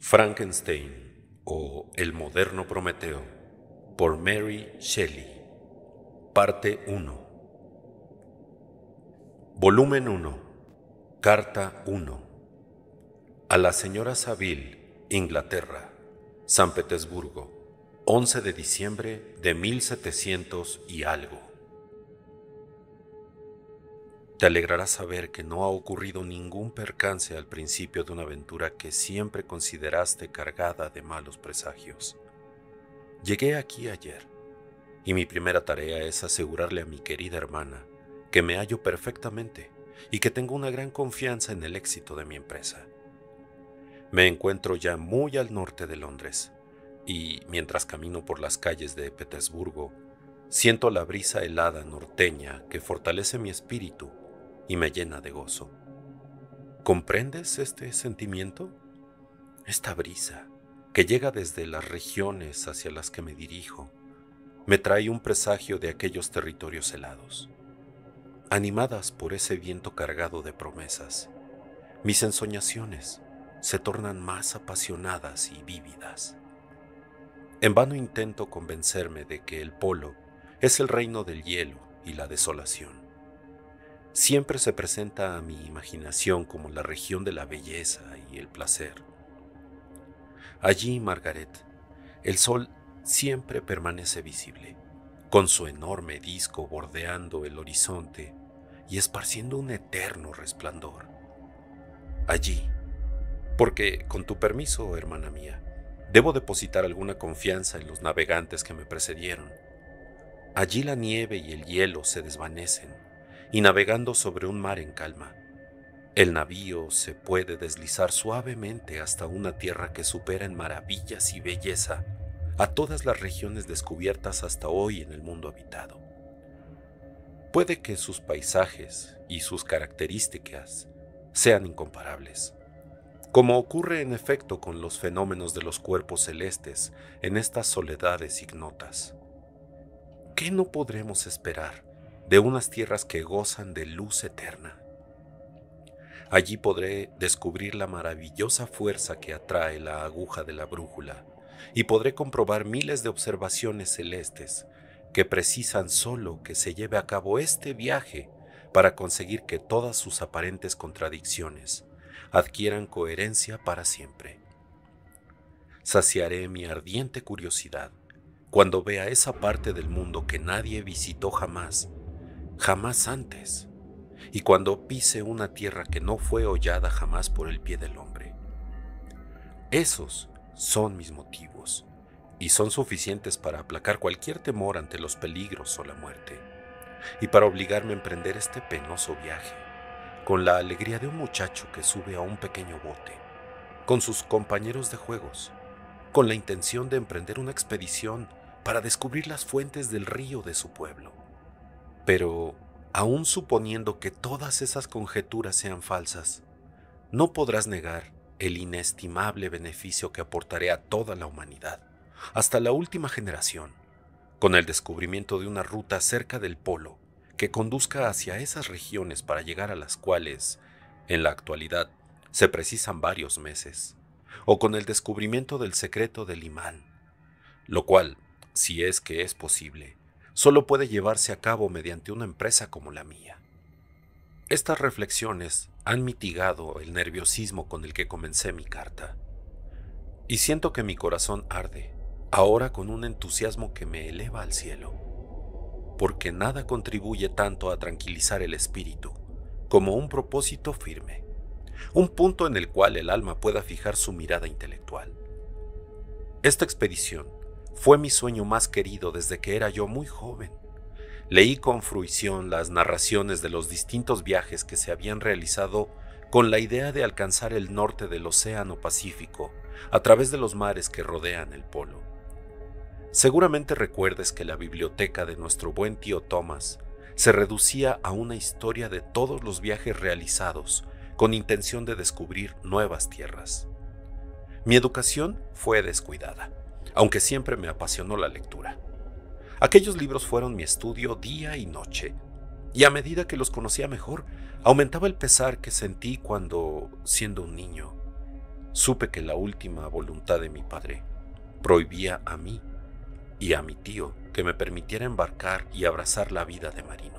Frankenstein o El moderno Prometeo por Mary Shelley. Parte 1. Volumen 1. Carta 1. A la señora Saville, Inglaterra, San Petersburgo, 11 de diciembre de 1700 y algo. Te alegrará saber que no ha ocurrido ningún percance al principio de una aventura que siempre consideraste cargada de malos presagios. Llegué aquí ayer, y mi primera tarea es asegurarle a mi querida hermana que me hallo perfectamente y que tengo una gran confianza en el éxito de mi empresa. Me encuentro ya muy al norte de Londres, y mientras camino por las calles de Petersburgo, siento la brisa helada norteña que fortalece mi espíritu y me llena de gozo. ¿Comprendes este sentimiento? Esta brisa, que llega desde las regiones hacia las que me dirijo, me trae un presagio de aquellos territorios helados. Animadas por ese viento cargado de promesas, mis ensoñaciones se tornan más apasionadas y vívidas. En vano intento convencerme de que el polo es el reino del hielo y la desolación. Siempre se presenta a mi imaginación como la región de la belleza y el placer. Allí, Margaret, el sol siempre permanece visible, con su enorme disco bordeando el horizonte y esparciendo un eterno resplandor. Allí, porque, con tu permiso, hermana mía, debo depositar alguna confianza en los navegantes que me precedieron. Allí la nieve y el hielo se desvanecen, y navegando sobre un mar en calma, el navío se puede deslizar suavemente hasta una tierra que supera en maravillas y belleza a todas las regiones descubiertas hasta hoy en el mundo habitado. Puede que sus paisajes y sus características sean incomparables, como ocurre en efecto con los fenómenos de los cuerpos celestes en estas soledades ignotas. ¿Qué no podremos esperar de unas tierras que gozan de luz eterna? Allí podré descubrir la maravillosa fuerza que atrae la aguja de la brújula y podré comprobar miles de observaciones celestes que precisan solo que se lleve a cabo este viaje para conseguir que todas sus aparentes contradicciones adquieran coherencia para siempre. Saciaré mi ardiente curiosidad cuando vea esa parte del mundo que nadie visitó jamás antes, y cuando pise una tierra que no fue hollada jamás por el pie del hombre. Esos son mis motivos, y son suficientes para aplacar cualquier temor ante los peligros o la muerte, y para obligarme a emprender este penoso viaje, con la alegría de un muchacho que sube a un pequeño bote, con sus compañeros de juegos, con la intención de emprender una expedición para descubrir las fuentes del río de su pueblo. Pero, aun suponiendo que todas esas conjeturas sean falsas, no podrás negar el inestimable beneficio que aportaré a toda la humanidad, hasta la última generación, con el descubrimiento de una ruta cerca del polo que conduzca hacia esas regiones para llegar a las cuales, en la actualidad, se precisan varios meses, o con el descubrimiento del secreto del imán, lo cual, si es que es posible, solo puede llevarse a cabo mediante una empresa como la mía. Estas reflexiones han mitigado el nerviosismo con el que comencé mi carta, y siento que mi corazón arde, ahora con un entusiasmo que me eleva al cielo, porque nada contribuye tanto a tranquilizar el espíritu como un propósito firme, un punto en el cual el alma pueda fijar su mirada intelectual. Esta expedición fue mi sueño más querido desde que era yo muy joven. Leí con fruición las narraciones de los distintos viajes que se habían realizado con la idea de alcanzar el norte del Océano Pacífico a través de los mares que rodean el polo. Seguramente recuerdes que la biblioteca de nuestro buen tío Thomas se reducía a una historia de todos los viajes realizados con intención de descubrir nuevas tierras. Mi educación fue descuidada, aunque siempre me apasionó la lectura. Aquellos libros fueron mi estudio día y noche, y a medida que los conocía mejor, aumentaba el pesar que sentí cuando, siendo un niño, supe que la última voluntad de mi padre prohibía a mí y a mi tío que me permitiera embarcar y abrazar la vida de marino.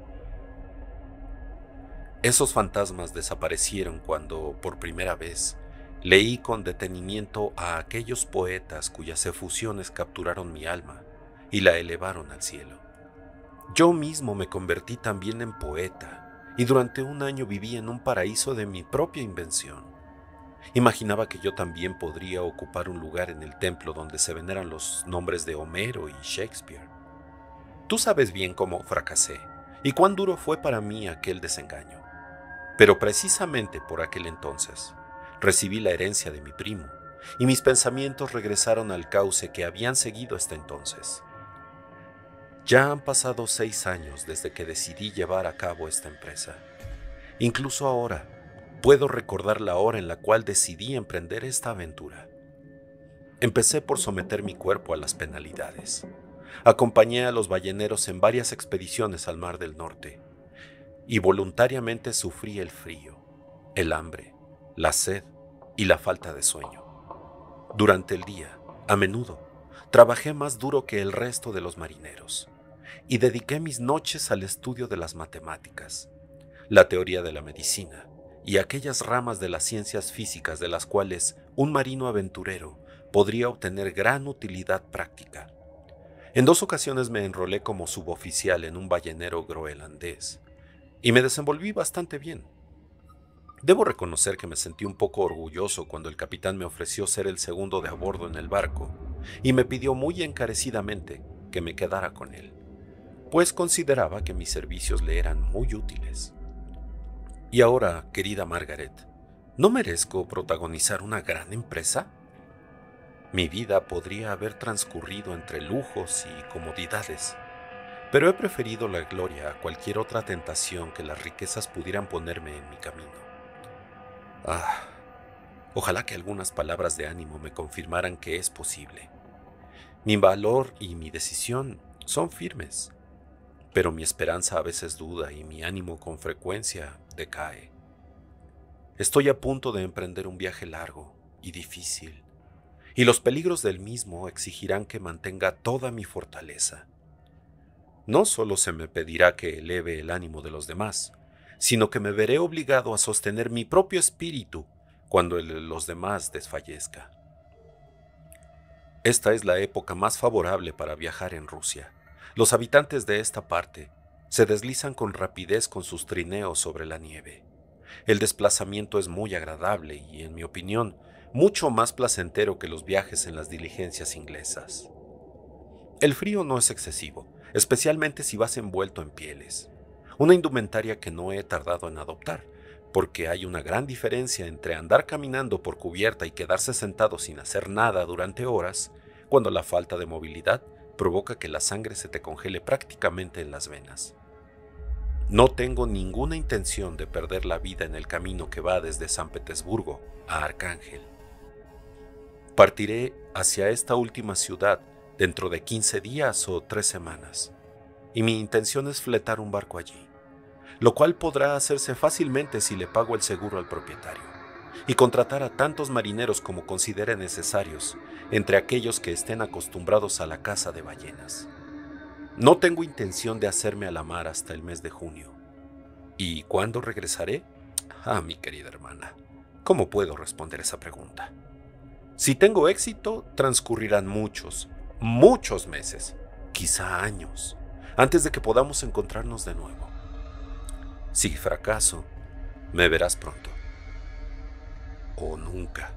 Esos fantasmas desaparecieron cuando, por primera vez, leí con detenimiento a aquellos poetas cuyas efusiones capturaron mi alma y la elevaron al cielo. Yo mismo me convertí también en poeta y durante un año viví en un paraíso de mi propia invención. Imaginaba que yo también podría ocupar un lugar en el templo donde se veneran los nombres de Homero y Shakespeare. Tú sabes bien cómo fracasé y cuán duro fue para mí aquel desengaño. Pero precisamente por aquel entonces recibí la herencia de mi primo y mis pensamientos regresaron al cauce que habían seguido hasta entonces. Ya han pasado 6 años desde que decidí llevar a cabo esta empresa. Incluso ahora puedo recordar la hora en la cual decidí emprender esta aventura. Empecé por someter mi cuerpo a las penalidades. Acompañé a los balleneros en varias expediciones al Mar del Norte y voluntariamente sufrí el frío, el hambre, la sed y la falta de sueño. Durante el día, a menudo, trabajé más duro que el resto de los marineros y dediqué mis noches al estudio de las matemáticas, la teoría de la medicina y aquellas ramas de las ciencias físicas de las cuales un marino aventurero podría obtener gran utilidad práctica. En 2 ocasiones me enrolé como suboficial en un ballenero groenlandés y me desenvolví bastante bien. Debo reconocer que me sentí un poco orgulloso cuando el capitán me ofreció ser el segundo de a bordo en el barco y me pidió muy encarecidamente que me quedara con él, pues consideraba que mis servicios le eran muy útiles. Y ahora, querida Margaret, ¿no merezco protagonizar una gran empresa? Mi vida podría haber transcurrido entre lujos y comodidades, pero he preferido la gloria a cualquier otra tentación que las riquezas pudieran ponerme en mi camino. Ojalá que algunas palabras de ánimo me confirmaran que es posible. Mi valor y mi decisión son firmes, pero mi esperanza a veces duda y mi ánimo con frecuencia decae. Estoy a punto de emprender un viaje largo y difícil, y los peligros del mismo exigirán que mantenga toda mi fortaleza. No solo se me pedirá que eleve el ánimo de los demás, sino que me veré obligado a sostener mi propio espíritu cuando el de los demás desfallezca. Esta es la época más favorable para viajar en Rusia. Los habitantes de esta parte se deslizan con rapidez con sus trineos sobre la nieve. El desplazamiento es muy agradable y, en mi opinión, mucho más placentero que los viajes en las diligencias inglesas. El frío no es excesivo, especialmente si vas envuelto en pieles, una indumentaria que no he tardado en adoptar, porque hay una gran diferencia entre andar caminando por cubierta y quedarse sentado sin hacer nada durante horas, cuando la falta de movilidad provoca que la sangre se te congele prácticamente en las venas. No tengo ninguna intención de perder la vida en el camino que va desde San Petersburgo a Arcángel. Partiré hacia esta última ciudad dentro de 15 días o 3 semanas, y mi intención es fletar un barco allí, lo cual podrá hacerse fácilmente si le pago el seguro al propietario, y contratar a tantos marineros como considere necesarios, entre aquellos que estén acostumbrados a la caza de ballenas. No tengo intención de hacerme a la mar hasta el mes de junio. ¿Y cuándo regresaré? Mi querida hermana, ¿cómo puedo responder esa pregunta? Si tengo éxito, transcurrirán muchos meses, quizá años, antes de que podamos encontrarnos de nuevo. Si fracaso, me verás pronto. O nunca.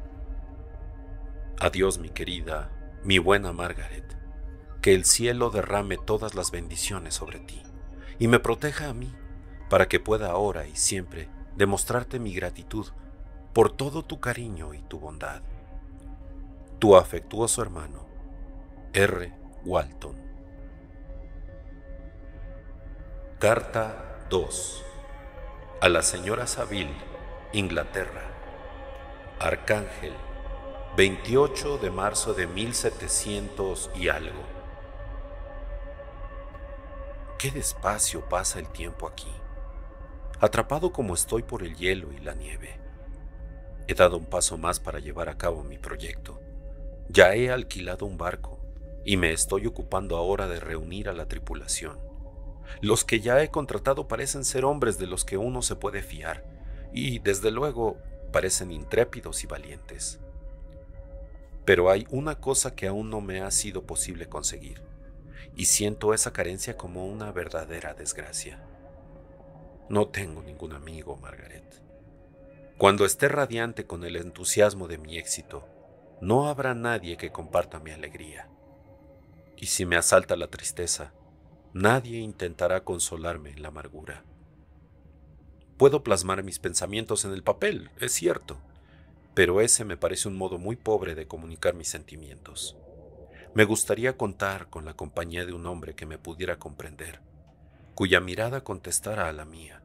Adiós, mi querida, mi buena Margaret. Que el cielo derrame todas las bendiciones sobre ti y me proteja a mí, para que pueda ahora y siempre demostrarte mi gratitud por todo tu cariño y tu bondad. Tu afectuoso hermano, R. Walton. Carta 2. A la señora Saville, Inglaterra. Arcángel, 28 de marzo de 1700 y algo. Qué despacio pasa el tiempo aquí, atrapado como estoy por el hielo y la nieve. He dado un paso más para llevar a cabo mi proyecto. Ya he alquilado un barco y me estoy ocupando ahora de reunir a la tripulación. Los que ya he contratado parecen ser hombres de los que uno se puede fiar y, desde luego, parecen intrépidos y valientes. Pero hay una cosa que aún no me ha sido posible conseguir, y siento esa carencia como una verdadera desgracia. No tengo ningún amigo, Margaret. Cuando esté radiante con el entusiasmo de mi éxito, no habrá nadie que comparta mi alegría. Y si me asalta la tristeza, nadie intentará consolarme en la amargura. Puedo plasmar mis pensamientos en el papel, es cierto, pero ese me parece un modo muy pobre de comunicar mis sentimientos. Me gustaría contar con la compañía de un hombre que me pudiera comprender, cuya mirada contestara a la mía.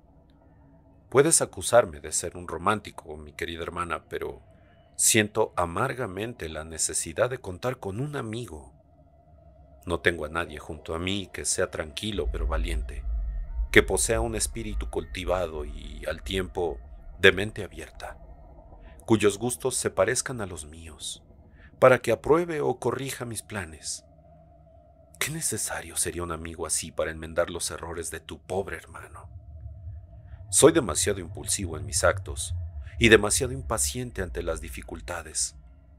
Puedes acusarme de ser un romántico, mi querida hermana, pero siento amargamente la necesidad de contar con un amigo. No tengo a nadie junto a mí que sea tranquilo pero valiente, que posea un espíritu cultivado y, al tiempo, de mente abierta, cuyos gustos se parezcan a los míos, para que apruebe o corrija mis planes. ¿Qué necesario sería un amigo así para enmendar los errores de tu pobre hermano? Soy demasiado impulsivo en mis actos y demasiado impaciente ante las dificultades.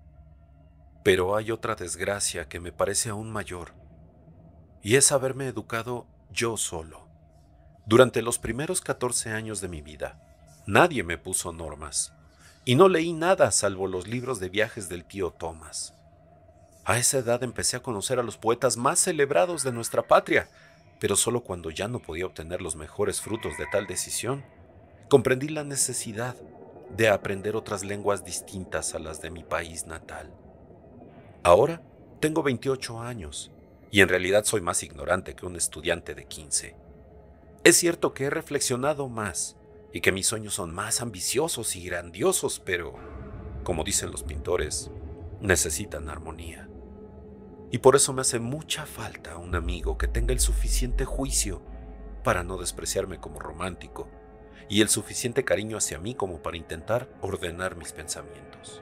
Pero hay otra desgracia que me parece aún mayor, y es haberme educado yo solo. Durante los primeros 14 años de mi vida, nadie me puso normas, y no leí nada salvo los libros de viajes del tío Thomas. A esa edad empecé a conocer a los poetas más celebrados de nuestra patria, pero solo cuando ya no podía obtener los mejores frutos de tal decisión, comprendí la necesidad de aprender otras lenguas distintas a las de mi país natal. Ahora tengo 28 años, y en realidad soy más ignorante que un estudiante de 15. Es cierto que he reflexionado más y que mis sueños son más ambiciosos y grandiosos, pero, como dicen los pintores, necesitan armonía. Y por eso me hace mucha falta un amigo que tenga el suficiente juicio para no despreciarme como romántico y el suficiente cariño hacia mí como para intentar ordenar mis pensamientos.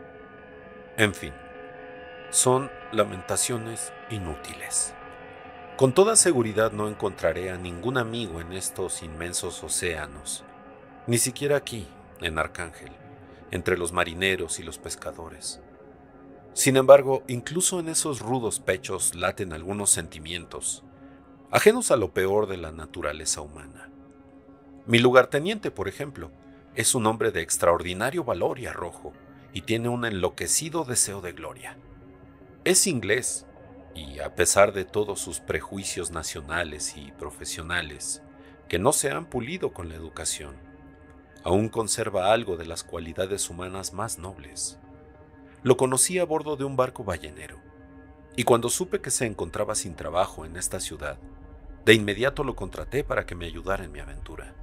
En fin, son lamentaciones inútiles. Con toda seguridad no encontraré a ningún amigo en estos inmensos océanos, ni siquiera aquí, en Arcángel, entre los marineros y los pescadores. Sin embargo, incluso en esos rudos pechos laten algunos sentimientos, ajenos a lo peor de la naturaleza humana. Mi lugarteniente, por ejemplo, es un hombre de extraordinario valor y arrojo, y tiene un enloquecido deseo de gloria. Es inglés, y a pesar de todos sus prejuicios nacionales y profesionales, que no se han pulido con la educación, aún conserva algo de las cualidades humanas más nobles. Lo conocí a bordo de un barco ballenero, y cuando supe que se encontraba sin trabajo en esta ciudad, de inmediato lo contraté para que me ayudara en mi aventura.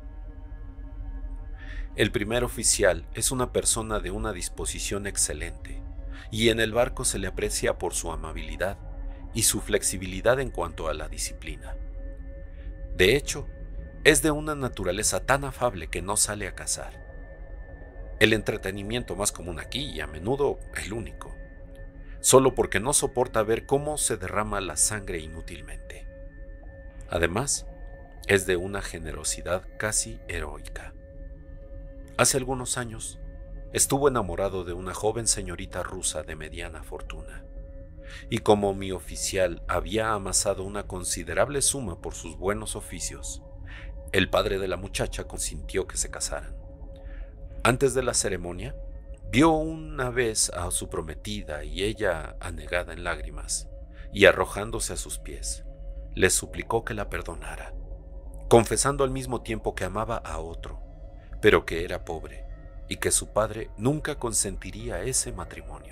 El primer oficial es una persona de una disposición excelente, y en el barco se le aprecia por su amabilidad y su flexibilidad en cuanto a la disciplina. De hecho, es de una naturaleza tan afable que no sale a cazar. El entretenimiento más común aquí y a menudo el único, solo porque no soporta ver cómo se derrama la sangre inútilmente. Además, es de una generosidad casi heroica. Hace algunos años, estuvo enamorado de una joven señorita rusa de mediana fortuna, y como mi oficial había amasado una considerable suma por sus buenos oficios, el padre de la muchacha consintió que se casaran. Antes de la ceremonia, vio una vez a su prometida y ella, anegada en lágrimas y arrojándose a sus pies, le suplicó que la perdonara, confesando al mismo tiempo que amaba a otro, pero que era pobre y que su padre nunca consentiría ese matrimonio.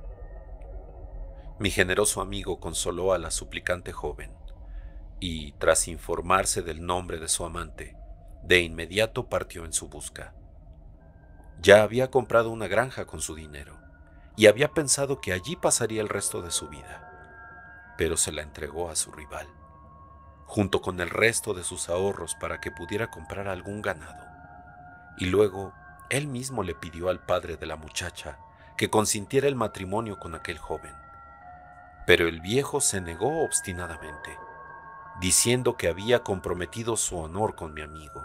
Mi generoso amigo consoló a la suplicante joven y, tras informarse del nombre de su amante, de inmediato partió en su busca. Ya había comprado una granja con su dinero y había pensado que allí pasaría el resto de su vida, pero se la entregó a su rival, junto con el resto de sus ahorros para que pudiera comprar algún ganado, y luego él mismo le pidió al padre de la muchacha que consintiera el matrimonio con aquel joven. Pero el viejo se negó obstinadamente, diciendo que había comprometido su honor con mi amigo.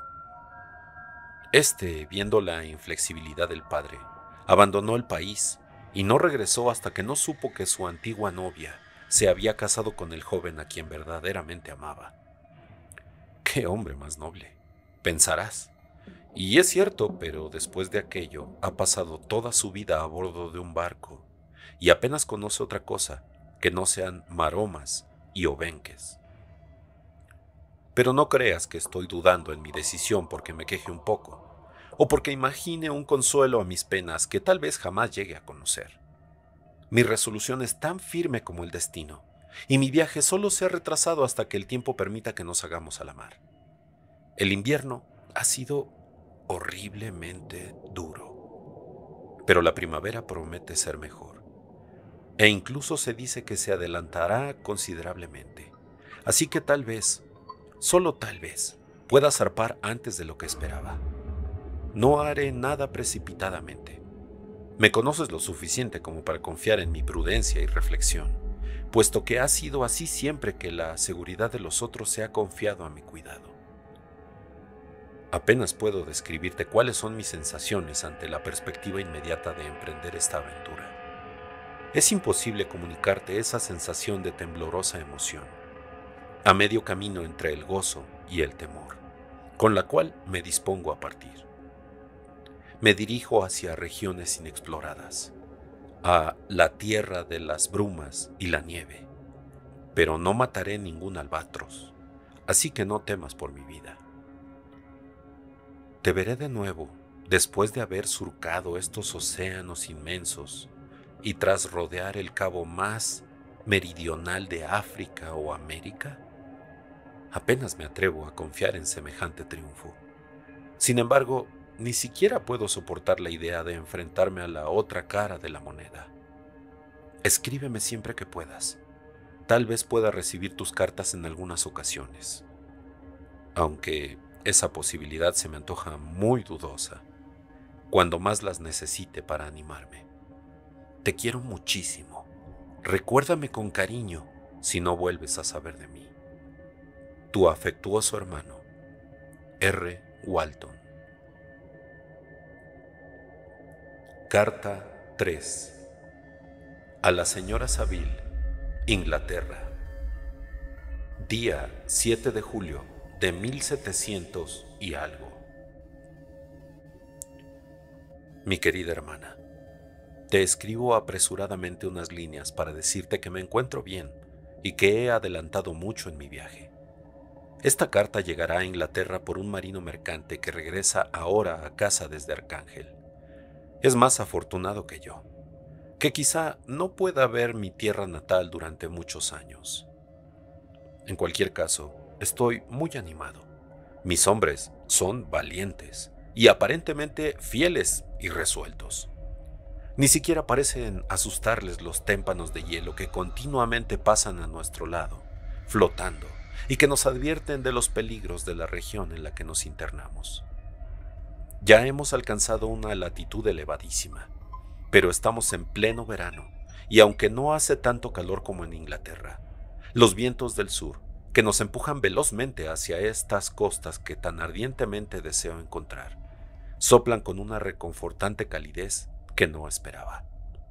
Viendo la inflexibilidad del padre, abandonó el país y no regresó hasta que no supo que su antigua novia se había casado con el joven a quien verdaderamente amaba. ¡Qué hombre más noble!, pensarás. Y es cierto, pero después de aquello ha pasado toda su vida a bordo de un barco y apenas conoce otra cosa que no sean maromas y obenques. Pero no creas que estoy dudando en mi decisión porque me queje un poco, o porque imagine un consuelo a mis penas que tal vez jamás llegue a conocer. Mi resolución es tan firme como el destino, y mi viaje solo se ha retrasado hasta que el tiempo permita que nos hagamos a la mar. El invierno ha sido horriblemente duro, pero la primavera promete ser mejor, e incluso se dice que se adelantará considerablemente, así que tal vez, solo tal vez, pueda zarpar antes de lo que esperaba. No haré nada precipitadamente. Me conoces lo suficiente como para confiar en mi prudencia y reflexión, puesto que ha sido así siempre que la seguridad de los otros se ha confiado a mi cuidado. Apenas puedo describirte cuáles son mis sensaciones ante la perspectiva inmediata de emprender esta aventura. Es imposible comunicarte esa sensación de temblorosa emoción, a medio camino entre el gozo y el temor, con la cual me dispongo a partir. Me dirijo hacia regiones inexploradas, a la tierra de las brumas y la nieve, pero no mataré ningún albatros, así que no temas por mi vida. Te veré de nuevo después de haber surcado estos océanos inmensos y tras rodear el cabo más meridional de África o América. Apenas me atrevo a confiar en semejante triunfo. Sin embargo, ni siquiera puedo soportar la idea de enfrentarme a la otra cara de la moneda. Escríbeme siempre que puedas. Tal vez pueda recibir tus cartas en algunas ocasiones, aunque esa posibilidad se me antoja muy dudosa, cuando más las necesite para animarme. Te quiero muchísimo. Recuérdame con cariño si no vuelves a saber de mí. Tu afectuoso hermano, R. Walton. Carta 3. A la señora Saville, Inglaterra. Día 7 de julio de 1700 y algo. Mi querida hermana, te escribo apresuradamente unas líneas para decirte que me encuentro bien y que he adelantado mucho en mi viaje. Esta carta llegará a Inglaterra por un marino mercante que regresa ahora a casa desde Arcángel. Es más afortunado que yo, que quizá no pueda ver mi tierra natal durante muchos años. En cualquier caso, estoy muy animado. Mis hombres son valientes y aparentemente fieles y resueltos. Ni siquiera parecen asustarles los témpanos de hielo que continuamente pasan a nuestro lado, flotando, y que nos advierten de los peligros de la región en la que nos internamos. Ya hemos alcanzado una latitud elevadísima, pero estamos en pleno verano, y aunque no hace tanto calor como en Inglaterra, los vientos del sur, que nos empujan velozmente hacia estas costas que tan ardientemente deseo encontrar, soplan con una reconfortante calidez que no esperaba.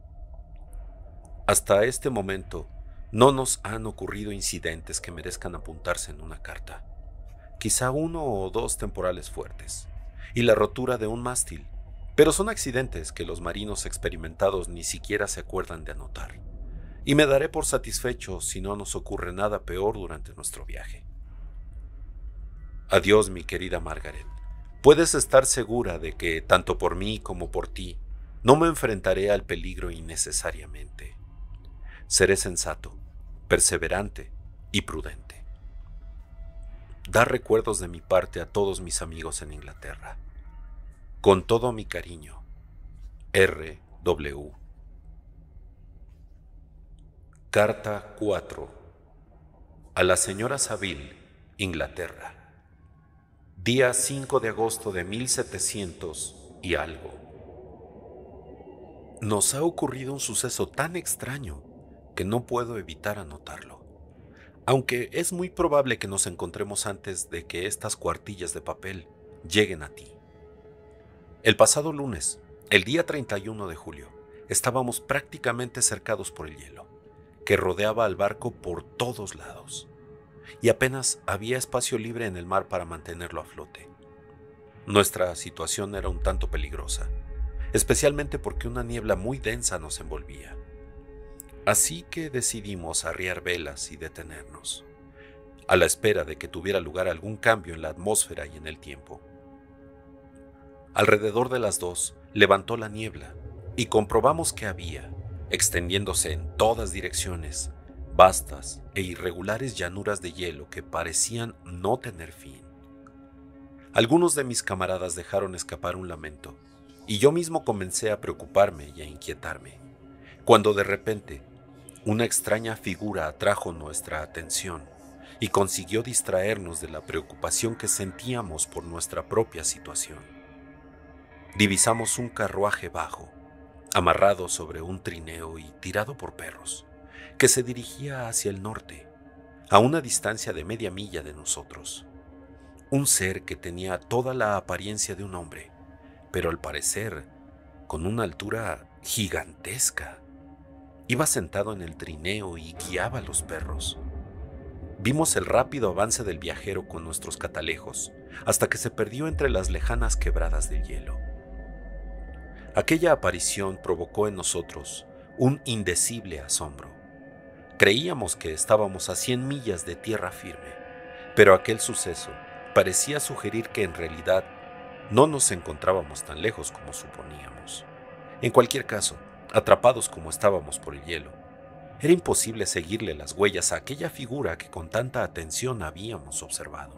Hasta este momento, no nos han ocurrido incidentes que merezcan apuntarse en una carta. Quizá uno o dos temporales fuertes, y la rotura de un mástil, pero son accidentes que los marinos experimentados ni siquiera se acuerdan de anotar. Y me daré por satisfecho si no nos ocurre nada peor durante nuestro viaje. Adiós, mi querida Margaret. Puedes estar segura de que, tanto por mí como por ti, no me enfrentaré al peligro innecesariamente. Seré sensato, perseverante y prudente. Da recuerdos de mi parte a todos mis amigos en Inglaterra. Con todo mi cariño, R.W. Carta 4. A la señora Saville, Inglaterra. Día 5 de agosto de 1700 y algo. Nos ha ocurrido un suceso tan extraño que no puedo evitar anotarlo, aunque es muy probable que nos encontremos antes de que estas cuartillas de papel lleguen a ti. El pasado lunes, el día 31 de julio, estábamos prácticamente cercados por el hielo, que rodeaba al barco por todos lados, y apenas había espacio libre en el mar para mantenerlo a flote. Nuestra situación era un tanto peligrosa, especialmente porque una niebla muy densa nos envolvía. Así que decidimos arriar velas y detenernos, a la espera de que tuviera lugar algún cambio en la atmósfera y en el tiempo. Alrededor de las 2 levantó la niebla y comprobamos que había, extendiéndose en todas direcciones, vastas e irregulares llanuras de hielo que parecían no tener fin. Algunos de mis camaradas dejaron escapar un lamento, y yo mismo comencé a preocuparme y a inquietarme, cuando de repente una extraña figura atrajo nuestra atención y consiguió distraernos de la preocupación que sentíamos por nuestra propia situación. Divisamos un carruaje bajo, amarrado sobre un trineo y tirado por perros, que se dirigía hacia el norte, a una distancia de media milla de nosotros. Un ser que tenía toda la apariencia de un hombre, pero al parecer con una altura gigantesca. Iba sentado en el trineo y guiaba a los perros. Vimos el rápido avance del viajero con nuestros catalejos, hasta que se perdió entre las lejanas quebradas del hielo. Aquella aparición provocó en nosotros un indecible asombro. Creíamos que estábamos a 100 millas de tierra firme, pero aquel suceso parecía sugerir que en realidad no nos encontrábamos tan lejos como suponíamos. En cualquier caso, atrapados como estábamos por el hielo, era imposible seguirle las huellas a aquella figura que con tanta atención habíamos observado.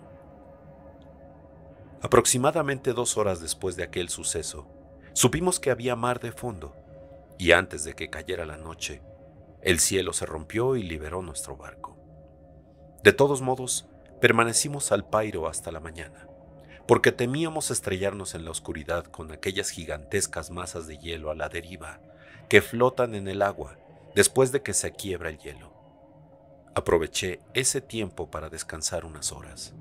Aproximadamente 2 horas después de aquel suceso, supimos que había mar de fondo, y antes de que cayera la noche, el cielo se rompió y liberó nuestro barco. De todos modos, permanecimos al pairo hasta la mañana, porque temíamos estrellarnos en la oscuridad con aquellas gigantescas masas de hielo a la deriva que flotan en el agua después de que se quiebra el hielo. Aproveché ese tiempo para descansar unas horas.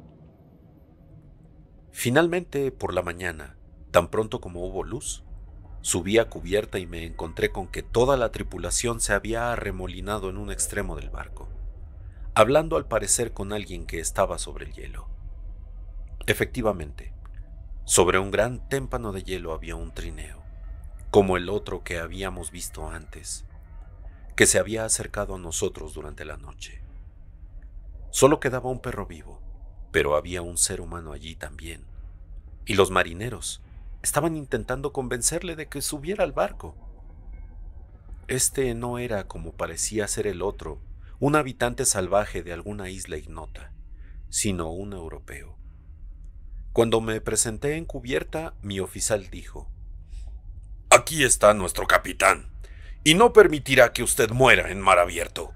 Finalmente, por la mañana, tan pronto como hubo luz, subí a cubierta y me encontré con que toda la tripulación se había arremolinado en un extremo del barco, hablando al parecer con alguien que estaba sobre el hielo. Efectivamente, sobre un gran témpano de hielo había un trineo, como el otro que habíamos visto antes, que se había acercado a nosotros durante la noche. Solo quedaba un perro vivo, pero había un ser humano allí también, y los marineros estaban intentando convencerle de que subiera al barco. Este no era, como parecía ser el otro, un habitante salvaje de alguna isla ignota, sino un europeo. Cuando me presenté en cubierta, mi oficial dijo: «Aquí está nuestro capitán, y no permitirá que usted muera en mar abierto».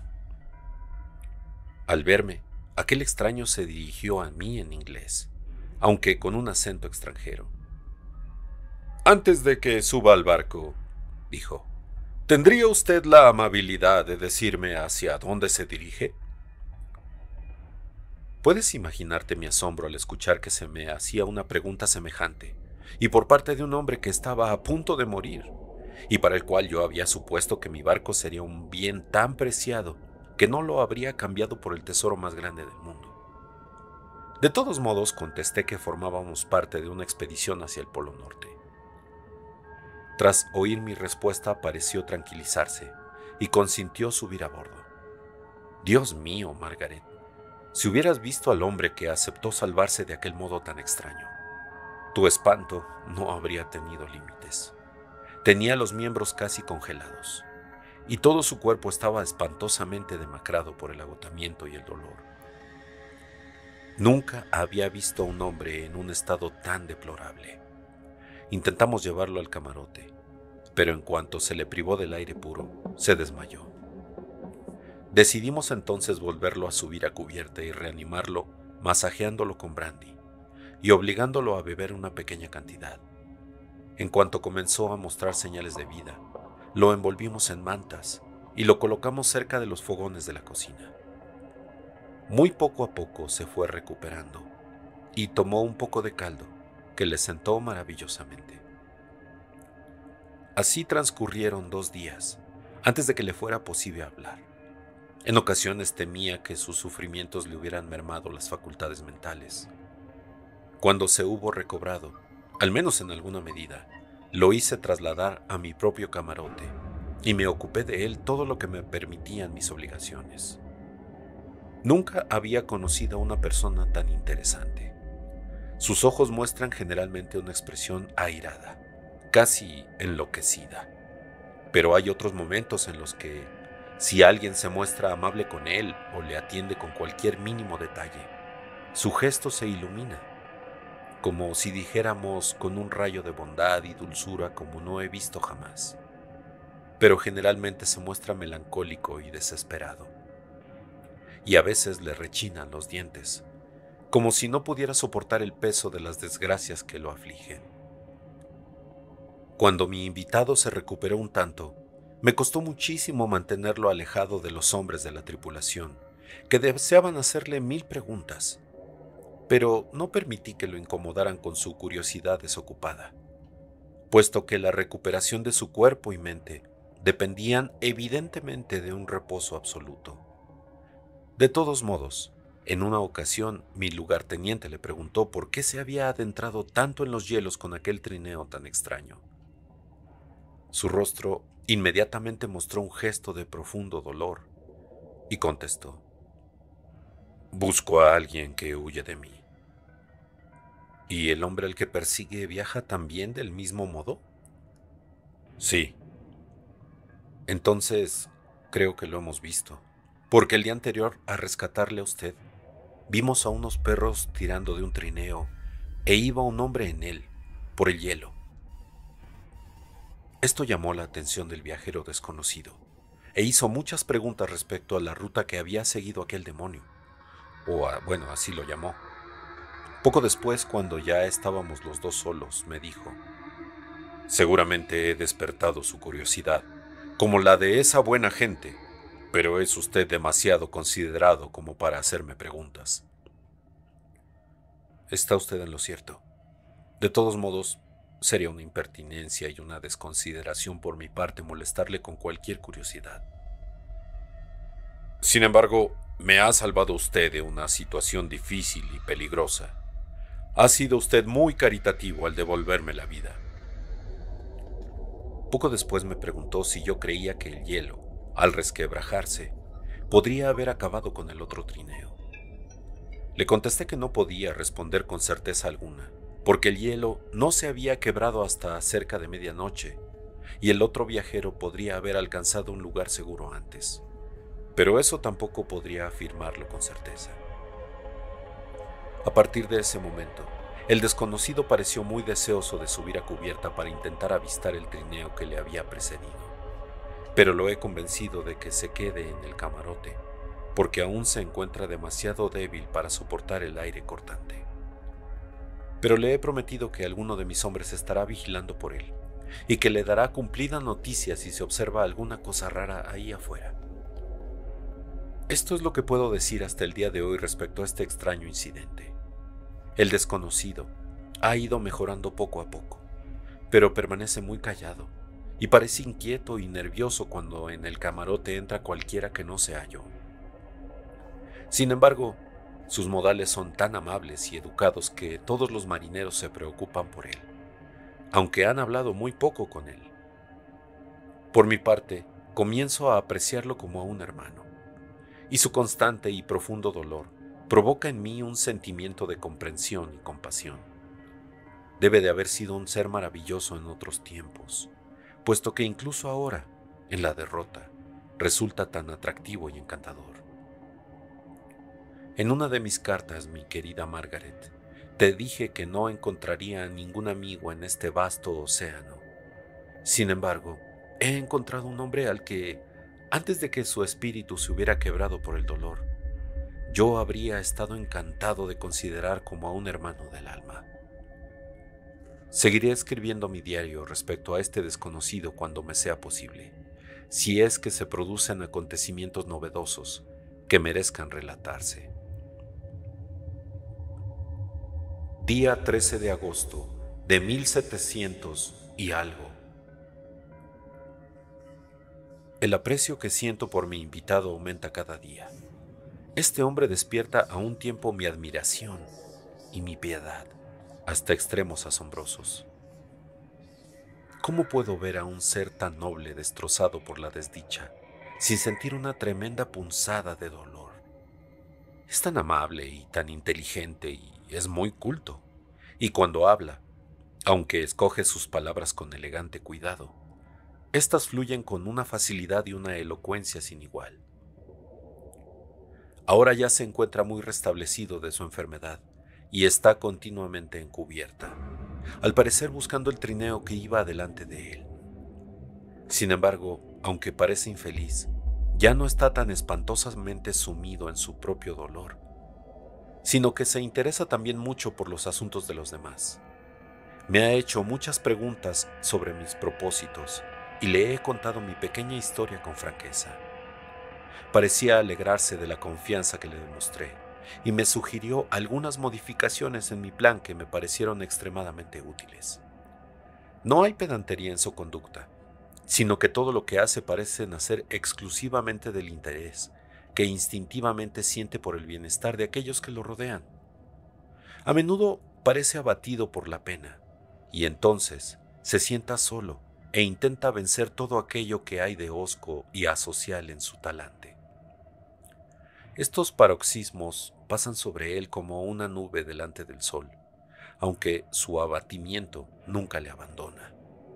Al verme, aquel extraño se dirigió a mí en inglés, aunque con un acento extranjero. «Antes de que suba al barco», dijo, «¿tendría usted la amabilidad de decirme hacia dónde se dirige?» Puedes imaginarte mi asombro al escuchar que se me hacía una pregunta semejante, y por parte de un hombre que estaba a punto de morir, y para el cual yo había supuesto que mi barco sería un bien tan preciado que no lo habría cambiado por el tesoro más grande del mundo. De todos modos, contesté que formábamos parte de una expedición hacia el Polo Norte. Tras oír mi respuesta, pareció tranquilizarse y consintió subir a bordo. Dios mío, Margaret, si hubieras visto al hombre que aceptó salvarse de aquel modo tan extraño, tu espanto no habría tenido límites. Tenía los miembros casi congelados, y todo su cuerpo estaba espantosamente demacrado por el agotamiento y el dolor. Nunca había visto a un hombre en un estado tan deplorable. Intentamos llevarlo al camarote, pero en cuanto se le privó del aire puro, se desmayó. Decidimos entonces volverlo a subir a cubierta y reanimarlo masajeándolo con brandy y obligándolo a beber una pequeña cantidad. En cuanto comenzó a mostrar señales de vida, lo envolvimos en mantas y lo colocamos cerca de los fogones de la cocina. Muy poco a poco se fue recuperando y tomó un poco de caldo que le sentó maravillosamente. Así transcurrieron 2 días antes de que le fuera posible hablar. En ocasiones temía que sus sufrimientos le hubieran mermado las facultades mentales. Cuando se hubo recobrado, al menos en alguna medida, lo hice trasladar a mi propio camarote y me ocupé de él todo lo que me permitían mis obligaciones. Nunca había conocido a una persona tan interesante. Sus ojos muestran generalmente una expresión airada, casi enloquecida. Pero hay otros momentos en los que, si alguien se muestra amable con él o le atiende con cualquier mínimo detalle, su gesto se ilumina, como si dijéramos con un rayo de bondad y dulzura como no he visto jamás. Pero generalmente se muestra melancólico y desesperado. Y a veces le rechinan los dientes, como si no pudiera soportar el peso de las desgracias que lo afligen. Cuando mi invitado se recuperó un tanto, me costó muchísimo mantenerlo alejado de los hombres de la tripulación, que deseaban hacerle 1000 preguntas, pero no permití que lo incomodaran con su curiosidad desocupada, puesto que la recuperación de su cuerpo y mente dependían evidentemente de un reposo absoluto. De todos modos, en una ocasión mi lugarteniente le preguntó por qué se había adentrado tanto en los hielos con aquel trineo tan extraño. Su rostro inmediatamente mostró un gesto de profundo dolor y contestó: «Busco a alguien que huye de mí». «¿Y el hombre al que persigue viaja también del mismo modo?» «Sí». «Entonces, creo que lo hemos visto, porque el día anterior, a rescatarle a usted, vimos a unos perros tirando de un trineo e iba un hombre en él, por el hielo». Esto llamó la atención del viajero desconocido, e hizo muchas preguntas respecto a la ruta que había seguido aquel demonio, bueno, así lo llamó. Poco después, cuando ya estábamos los dos solos, me dijo: «Seguramente he despertado su curiosidad, como la de esa buena gente, pero es usted demasiado considerado como para hacerme preguntas». «Está usted en lo cierto. De todos modos, sería una impertinencia y una desconsideración por mi parte molestarle con cualquier curiosidad. Sin embargo, me ha salvado usted de una situación difícil y peligrosa. Ha sido usted muy caritativo al devolverme la vida». Poco después me preguntó si yo creía que el hielo, al resquebrajarse, podría haber acabado con el otro trineo. Le contesté que no podía responder con certeza alguna, porque el hielo no se había quebrado hasta cerca de medianoche, y el otro viajero podría haber alcanzado un lugar seguro antes. Pero eso tampoco podría afirmarlo con certeza. A partir de ese momento, el desconocido pareció muy deseoso de subir a cubierta para intentar avistar el trineo que le había precedido, pero lo he convencido de que se quede en el camarote, porque aún se encuentra demasiado débil para soportar el aire cortante. Pero le he prometido que alguno de mis hombres estará vigilando por él, y que le dará cumplida noticia si se observa alguna cosa rara ahí afuera. Esto es lo que puedo decir hasta el día de hoy respecto a este extraño incidente. El desconocido ha ido mejorando poco a poco, pero permanece muy callado y parece inquieto y nervioso cuando en el camarote entra cualquiera que no sea yo. Sin embargo, sus modales son tan amables y educados que todos los marineros se preocupan por él, aunque han hablado muy poco con él. Por mi parte, comienzo a apreciarlo como a un hermano, y su constante y profundo dolor provoca en mí un sentimiento de comprensión y compasión. Debe de haber sido un ser maravilloso en otros tiempos, puesto que incluso ahora, en la derrota, resulta tan atractivo y encantador. En una de mis cartas, mi querida Margaret, te dije que no encontraría a ningún amigo en este vasto océano. Sin embargo, he encontrado un hombre al que, antes de que su espíritu se hubiera quebrado por el dolor, yo habría estado encantado de considerar como a un hermano del alma. Seguiré escribiendo mi diario respecto a este desconocido cuando me sea posible, si es que se producen acontecimientos novedosos que merezcan relatarse. Día 13 de agosto de 1700 y algo. El aprecio que siento por mi invitado aumenta cada día. Este hombre despierta a un tiempo mi admiración y mi piedad, hasta extremos asombrosos. ¿Cómo puedo ver a un ser tan noble destrozado por la desdicha, sin sentir una tremenda punzada de dolor? Es tan amable y tan inteligente y es muy culto. Y cuando habla, aunque escoge sus palabras con elegante cuidado, estas fluyen con una facilidad y una elocuencia sin igual. Ahora ya se encuentra muy restablecido de su enfermedad y está continuamente encubierta, al parecer buscando el trineo que iba delante de él. Sin embargo, aunque parece infeliz, ya no está tan espantosamente sumido en su propio dolor, sino que se interesa también mucho por los asuntos de los demás. Me ha hecho muchas preguntas sobre mis propósitos y le he contado mi pequeña historia con franqueza. Parecía alegrarse de la confianza que le demostré y me sugirió algunas modificaciones en mi plan que me parecieron extremadamente útiles. No hay pedantería en su conducta, sino que todo lo que hace parece nacer exclusivamente del interés que instintivamente siente por el bienestar de aquellos que lo rodean. A menudo parece abatido por la pena, y entonces se sienta solo e intenta vencer todo aquello que hay de hosco y asocial en su talante. Estos paroxismos pasan sobre él como una nube delante del sol, aunque su abatimiento nunca le abandona.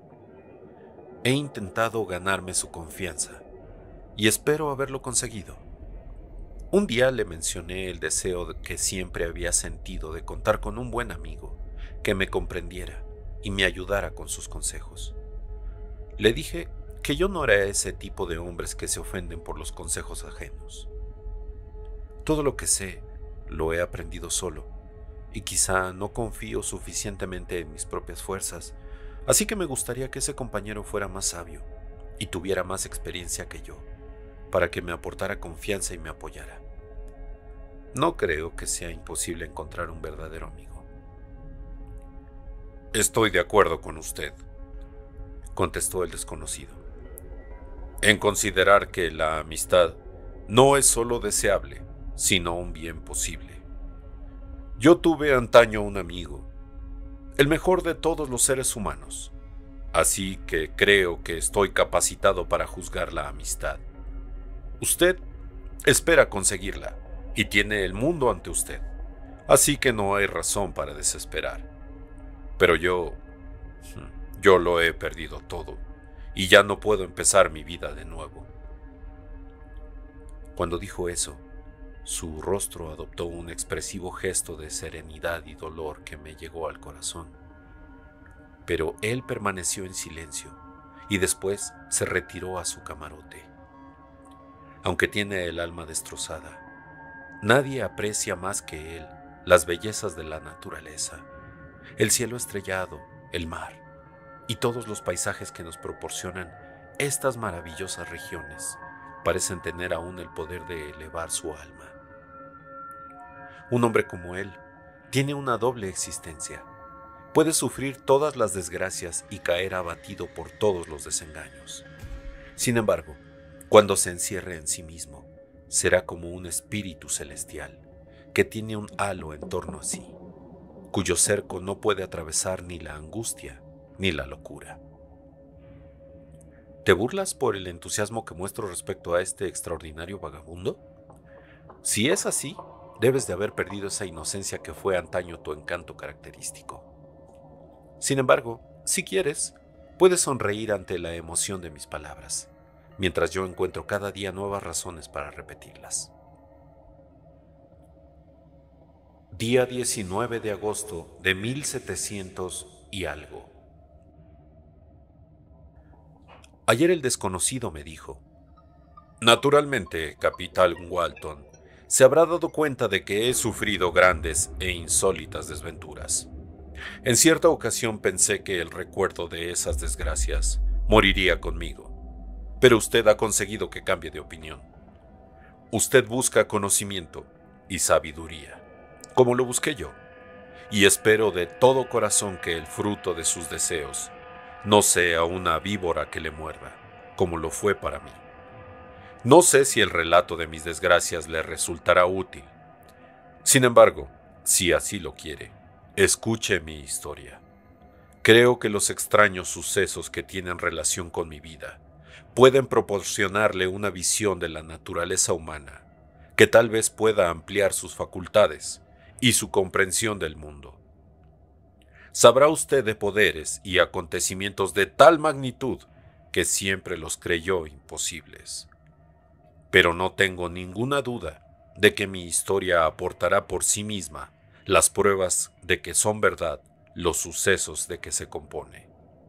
He intentado ganarme su confianza y espero haberlo conseguido. Un día le mencioné el deseo que siempre había sentido de contar con un buen amigo que me comprendiera y me ayudara con sus consejos. Le dije que yo no era ese tipo de hombres que se ofenden por los consejos ajenos. Todo lo que sé lo he aprendido solo, y quizá no confío suficientemente en mis propias fuerzas, así que me gustaría que ese compañero fuera más sabio y tuviera más experiencia que yo, para que me aportara confianza y me apoyara. No creo que sea imposible encontrar un verdadero amigo. Estoy de acuerdo con usted, contestó el desconocido, en considerar que la amistad no es solo deseable, sino un bien posible. Yo tuve antaño un amigo, el mejor de todos los seres humanos, así que creo que estoy capacitado para juzgar la amistad. Usted espera conseguirla y tiene el mundo ante usted, así que no hay razón para desesperar. Pero yo lo he perdido todo y ya no puedo empezar mi vida de nuevo. Cuando dijo eso, su rostro adoptó un expresivo gesto de serenidad y dolor que me llegó al corazón. Pero él permaneció en silencio y después se retiró a su camarote. Aunque tiene el alma destrozada, nadie aprecia más que él las bellezas de la naturaleza, el cielo estrellado, el mar y todos los paisajes que nos proporcionan estas maravillosas regiones parecen tener aún el poder de elevar su alma. Un hombre como él tiene una doble existencia. Puede sufrir todas las desgracias y caer abatido por todos los desengaños. Sin embargo, cuando se encierre en sí mismo, será como un espíritu celestial que tiene un halo en torno a sí, cuyo cerco no puede atravesar ni la angustia ni la locura. ¿Te burlas por el entusiasmo que muestro respecto a este extraordinario vagabundo? Si es así, debes de haber perdido esa inocencia que fue antaño tu encanto característico. Sin embargo, si quieres, puedes sonreír ante la emoción de mis palabras, mientras yo encuentro cada día nuevas razones para repetirlas. Día 19 de agosto de 1700 y algo. Ayer el desconocido me dijo: naturalmente, capitán Walton, se habrá dado cuenta de que he sufrido grandes e insólitas desventuras. En cierta ocasión pensé que el recuerdo de esas desgracias moriría conmigo, pero usted ha conseguido que cambie de opinión. Usted busca conocimiento y sabiduría, como lo busqué yo, y espero de todo corazón que el fruto de sus deseos no sea una víbora que le muerda, como lo fue para mí. No sé si el relato de mis desgracias le resultará útil. Sin embargo, si así lo quiere, escuche mi historia. Creo que los extraños sucesos que tienen relación con mi vida pueden proporcionarle una visión de la naturaleza humana que tal vez pueda ampliar sus facultades y su comprensión del mundo. Sabrá usted de poderes y acontecimientos de tal magnitud que siempre los creyó imposibles. Pero no tengo ninguna duda de que mi historia aportará por sí misma las pruebas de que son verdad los sucesos de que se compone.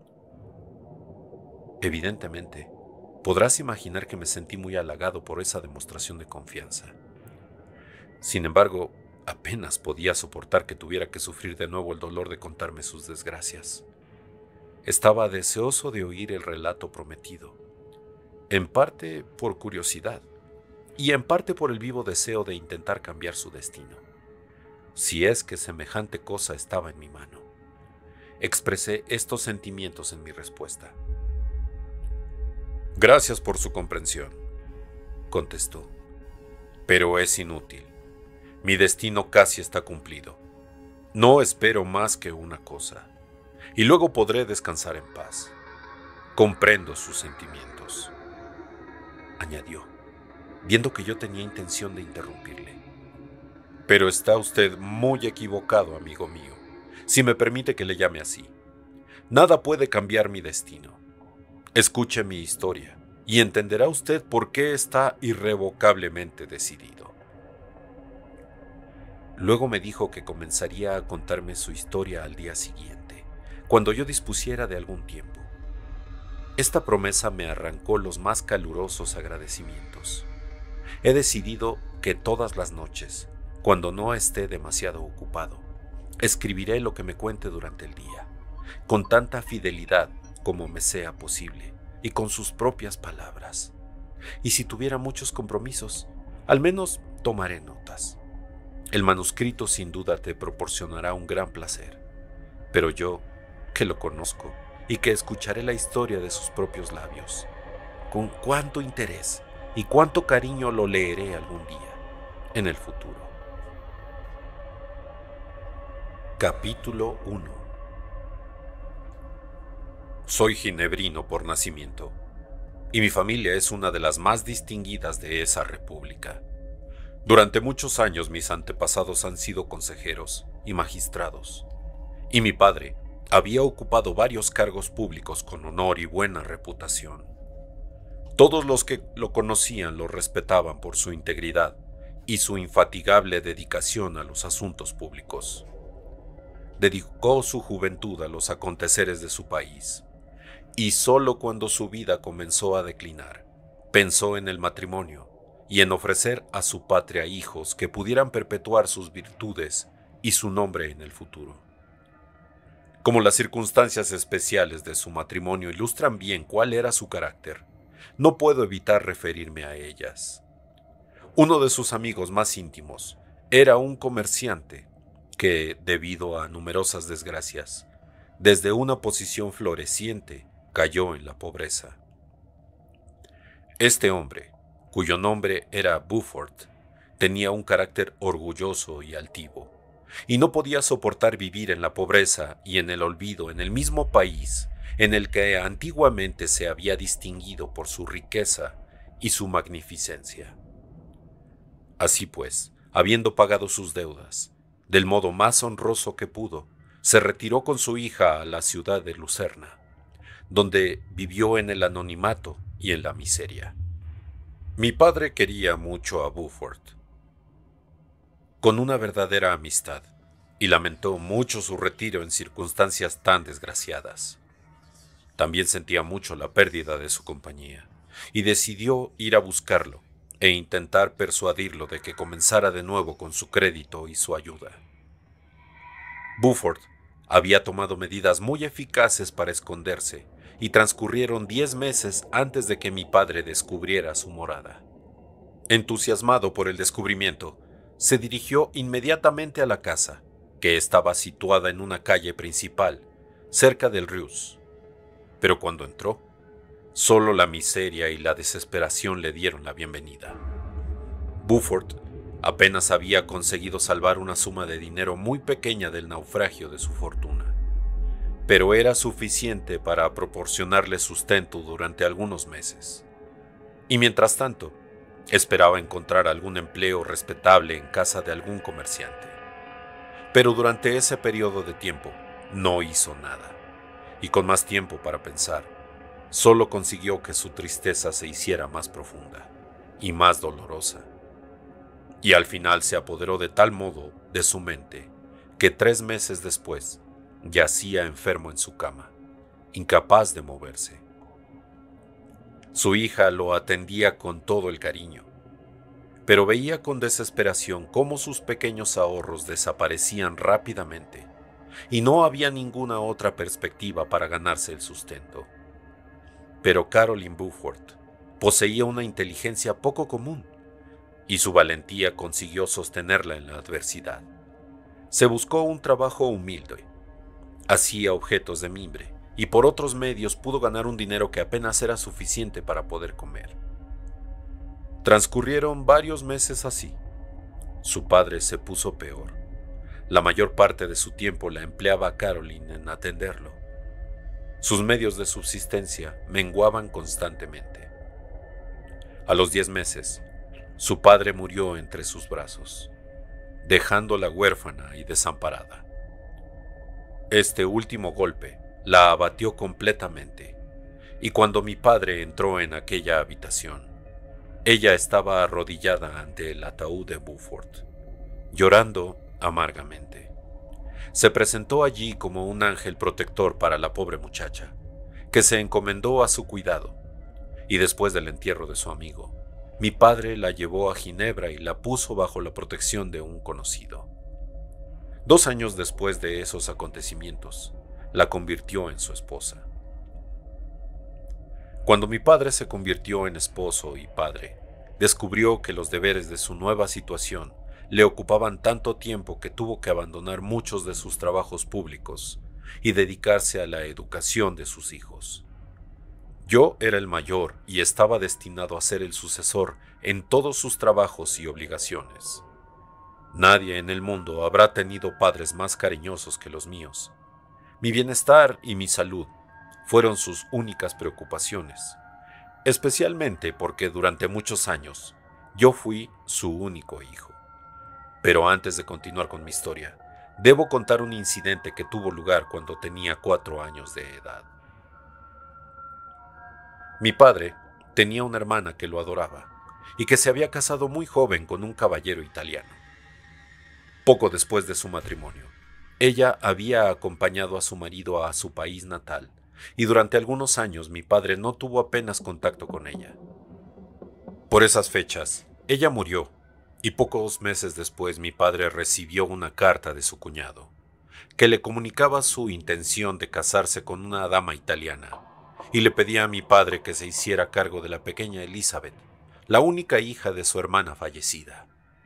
Evidentemente, podrás imaginar que me sentí muy halagado por esa demostración de confianza. Sin embargo, apenas podía soportar que tuviera que sufrir de nuevo el dolor de contarme sus desgracias. Estaba deseoso de oír el relato prometido, en parte por curiosidad y en parte por el vivo deseo de intentar cambiar su destino, si es que semejante cosa estaba en mi mano. Expresé estos sentimientos en mi respuesta. Gracias por su comprensión, contestó, pero es inútil. Mi destino casi está cumplido. No espero más que una cosa, y luego podré descansar en paz. Comprendo sus sentimientos, añadió, viendo que yo tenía intención de interrumpirle. Pero está usted muy equivocado, amigo mío, si me permite que le llame así. Nada puede cambiar mi destino. Escuche mi historia y entenderá usted por qué está irrevocablemente decidido. Luego me dijo que comenzaría a contarme su historia al día siguiente, cuando yo dispusiera de algún tiempo. Esta promesa me arrancó los más calurosos agradecimientos. He decidido que todas las noches, cuando no esté demasiado ocupado, escribiré lo que me cuente durante el día, con tanta fidelidad como me sea posible y con sus propias palabras. Y si tuviera muchos compromisos, al menos tomaré notas. El manuscrito sin duda te proporcionará un gran placer, pero yo, que lo conozco y que escucharé la historia de sus propios labios, con cuánto interés y cuánto cariño lo leeré algún día, en el futuro. Capítulo 1. Soy ginebrino por nacimiento, y mi familia es una de las más distinguidas de esa república. Durante muchos años mis antepasados han sido consejeros y magistrados, y mi padre había ocupado varios cargos públicos con honor y buena reputación. Todos los que lo conocían lo respetaban por su integridad y su infatigable dedicación a los asuntos públicos. Dedicó su juventud a los aconteceres de su país, y solo cuando su vida comenzó a declinar, pensó en el matrimonio y en ofrecer a su patria hijos que pudieran perpetuar sus virtudes y su nombre en el futuro. Como las circunstancias especiales de su matrimonio ilustran bien cuál era su carácter, no puedo evitar referirme a ellas. Uno de sus amigos más íntimos era un comerciante que, debido a numerosas desgracias, desde una posición floreciente, cayó en la pobreza. Este hombre, cuyo nombre era Beaufort, tenía un carácter orgulloso y altivo, y no podía soportar vivir en la pobreza y en el olvido en el mismo país en el que antiguamente se había distinguido por su riqueza y su magnificencia. Así pues, habiendo pagado sus deudas, del modo más honroso que pudo, se retiró con su hija a la ciudad de Lucerna, donde vivió en el anonimato y en la miseria. Mi padre quería mucho a Beaufort, con una verdadera amistad, y lamentó mucho su retiro en circunstancias tan desgraciadas. También sentía mucho la pérdida de su compañía, y decidió ir a buscarlo e intentar persuadirlo de que comenzara de nuevo con su crédito y su ayuda. Beaufort Había tomado medidas muy eficaces para esconderse y transcurrieron 10 meses antes de que mi padre descubriera su morada. Entusiasmado por el descubrimiento, se dirigió inmediatamente a la casa, que estaba situada en una calle principal, cerca del Rius. Pero cuando entró, solo la miseria y la desesperación le dieron la bienvenida. Buford apenas había conseguido salvar una suma de dinero muy pequeña del naufragio de su fortuna, pero era suficiente para proporcionarle sustento durante algunos meses. Y mientras tanto, esperaba encontrar algún empleo respetable en casa de algún comerciante. Pero durante ese periodo de tiempo no hizo nada, y con más tiempo para pensar, solo consiguió que su tristeza se hiciera más profunda y más dolorosa. Y al final se apoderó de tal modo de su mente que 3 meses después yacía enfermo en su cama, incapaz de moverse. Su hija lo atendía con todo el cariño, pero veía con desesperación cómo sus pequeños ahorros desaparecían rápidamente y no había ninguna otra perspectiva para ganarse el sustento. Pero Caroline Buford poseía una inteligencia poco común y su valentía consiguió sostenerla en la adversidad. Se buscó un trabajo humilde, hacía objetos de mimbre y por otros medios pudo ganar un dinero que apenas era suficiente para poder comer. Transcurrieron varios meses así. Su padre se puso peor. La mayor parte de su tiempo la empleaba Caroline en atenderlo. Sus medios de subsistencia menguaban constantemente. A los 10 meses, su padre murió entre sus brazos, dejándola huérfana y desamparada. Este último golpe la abatió completamente, y cuando mi padre entró en aquella habitación, ella estaba arrodillada ante el ataúd de Buford, llorando amargamente. Se presentó allí como un ángel protector para la pobre muchacha, que se encomendó a su cuidado, y después del entierro de su amigo, mi padre la llevó a Ginebra y la puso bajo la protección de un conocido. 2 años después de esos acontecimientos, la convirtió en su esposa. Cuando mi padre se convirtió en esposo y padre, descubrió que los deberes de su nueva situación le ocupaban tanto tiempo que tuvo que abandonar muchos de sus trabajos públicos y dedicarse a la educación de sus hijos. Yo era el mayor y estaba destinado a ser el sucesor en todos sus trabajos y obligaciones. Nadie en el mundo habrá tenido padres más cariñosos que los míos. Mi bienestar y mi salud fueron sus únicas preocupaciones, especialmente porque durante muchos años yo fui su único hijo. Pero antes de continuar con mi historia, debo contar un incidente que tuvo lugar cuando tenía 4 años de edad. Mi padre tenía una hermana que lo adoraba y que se había casado muy joven con un caballero italiano. Poco después de su matrimonio, ella había acompañado a su marido a su país natal y durante algunos años mi padre no tuvo apenas contacto con ella. Por esas fechas, ella murió y pocos meses después mi padre recibió una carta de su cuñado, que le comunicaba su intención de casarse con una dama italiana y le pedía a mi padre que se hiciera cargo de la pequeña Elizabeth, la única hija de su hermana fallecida.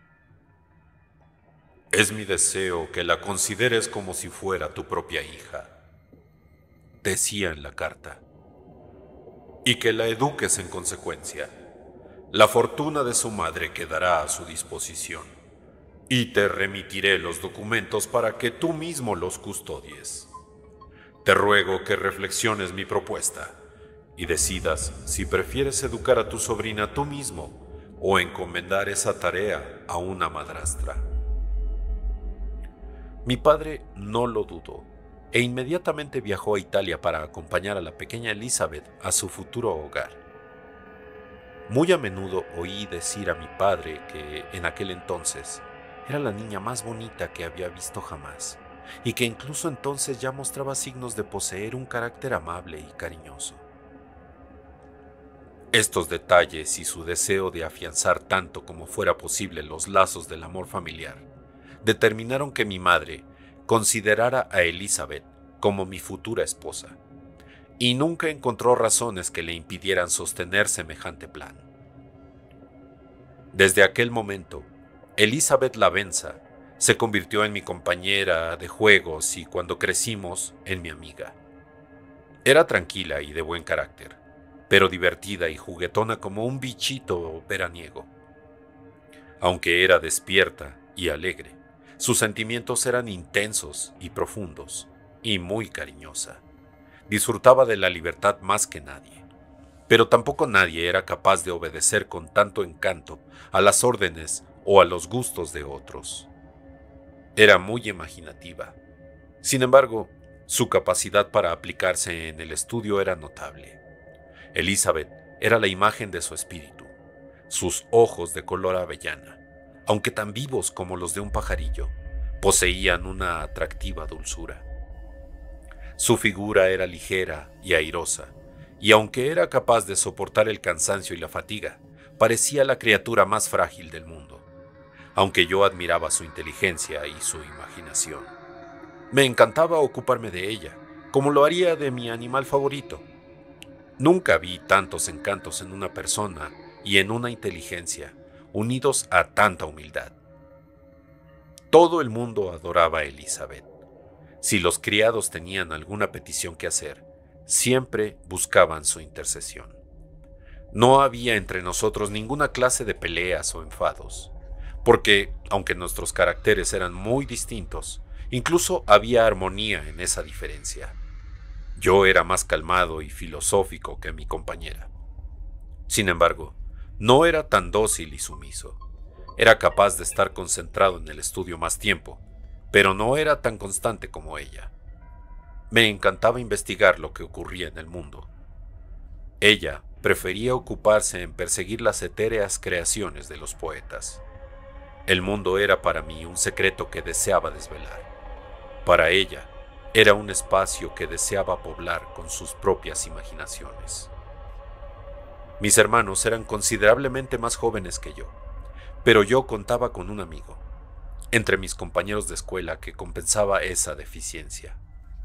Es mi deseo que la consideres como si fuera tu propia hija, decía en la carta, y que la eduques en consecuencia. La fortuna de su madre quedará a su disposición, y te remitiré los documentos para que tú mismo los custodies. Te ruego que reflexiones mi propuesta y decidas si prefieres educar a tu sobrina tú mismo o encomendar esa tarea a una madrastra. Mi padre no lo dudó e inmediatamente viajó a Italia para acompañar a la pequeña Elizabeth a su futuro hogar. Muy a menudo oí decir a mi padre que en aquel entonces era la niña más bonita que había visto jamás y que incluso entonces ya mostraba signos de poseer un carácter amable y cariñoso. Estos detalles y su deseo de afianzar tanto como fuera posible los lazos del amor familiar determinaron que mi madre considerara a Elizabeth como mi futura esposa, y nunca encontró razones que le impidieran sostener semejante plan. Desde aquel momento, Elizabeth Lavenza se convirtió en mi compañera de juegos y cuando crecimos, en mi amiga. Era tranquila y de buen carácter, pero divertida y juguetona como un bichito veraniego. Aunque era despierta y alegre, sus sentimientos eran intensos y profundos, y muy cariñosa. Disfrutaba de la libertad más que nadie, pero tampoco nadie era capaz de obedecer con tanto encanto a las órdenes o a los gustos de otros. Era muy imaginativa. Sin embargo, su capacidad para aplicarse en el estudio era notable. Elizabeth era la imagen de su espíritu, sus ojos de color avellana, aunque tan vivos como los de un pajarillo, poseían una atractiva dulzura. Su figura era ligera y airosa, y aunque era capaz de soportar el cansancio y la fatiga, parecía la criatura más frágil del mundo, aunque yo admiraba su inteligencia y su imaginación. Me encantaba ocuparme de ella, como lo haría de mi animal favorito. Nunca vi tantos encantos en una persona y en una inteligencia, unidos a tanta humildad. Todo el mundo adoraba a Elizabeth. Si los criados tenían alguna petición que hacer, siempre buscaban su intercesión. No había entre nosotros ninguna clase de peleas o enfados, porque, aunque nuestros caracteres eran muy distintos, incluso había armonía en esa diferencia. Yo era más calmado y filosófico que mi compañera. Sin embargo, no era tan dócil y sumiso. Era capaz de estar concentrado en el estudio más tiempo, pero no era tan constante como ella. Me encantaba investigar lo que ocurría en el mundo. Ella prefería ocuparse en perseguir las etéreas creaciones de los poetas. El mundo era para mí un secreto que deseaba desvelar. Para ella, era un espacio que deseaba poblar con sus propias imaginaciones. Mis hermanos eran considerablemente más jóvenes que yo, pero yo contaba con un amigo entre mis compañeros de escuela que compensaba esa deficiencia.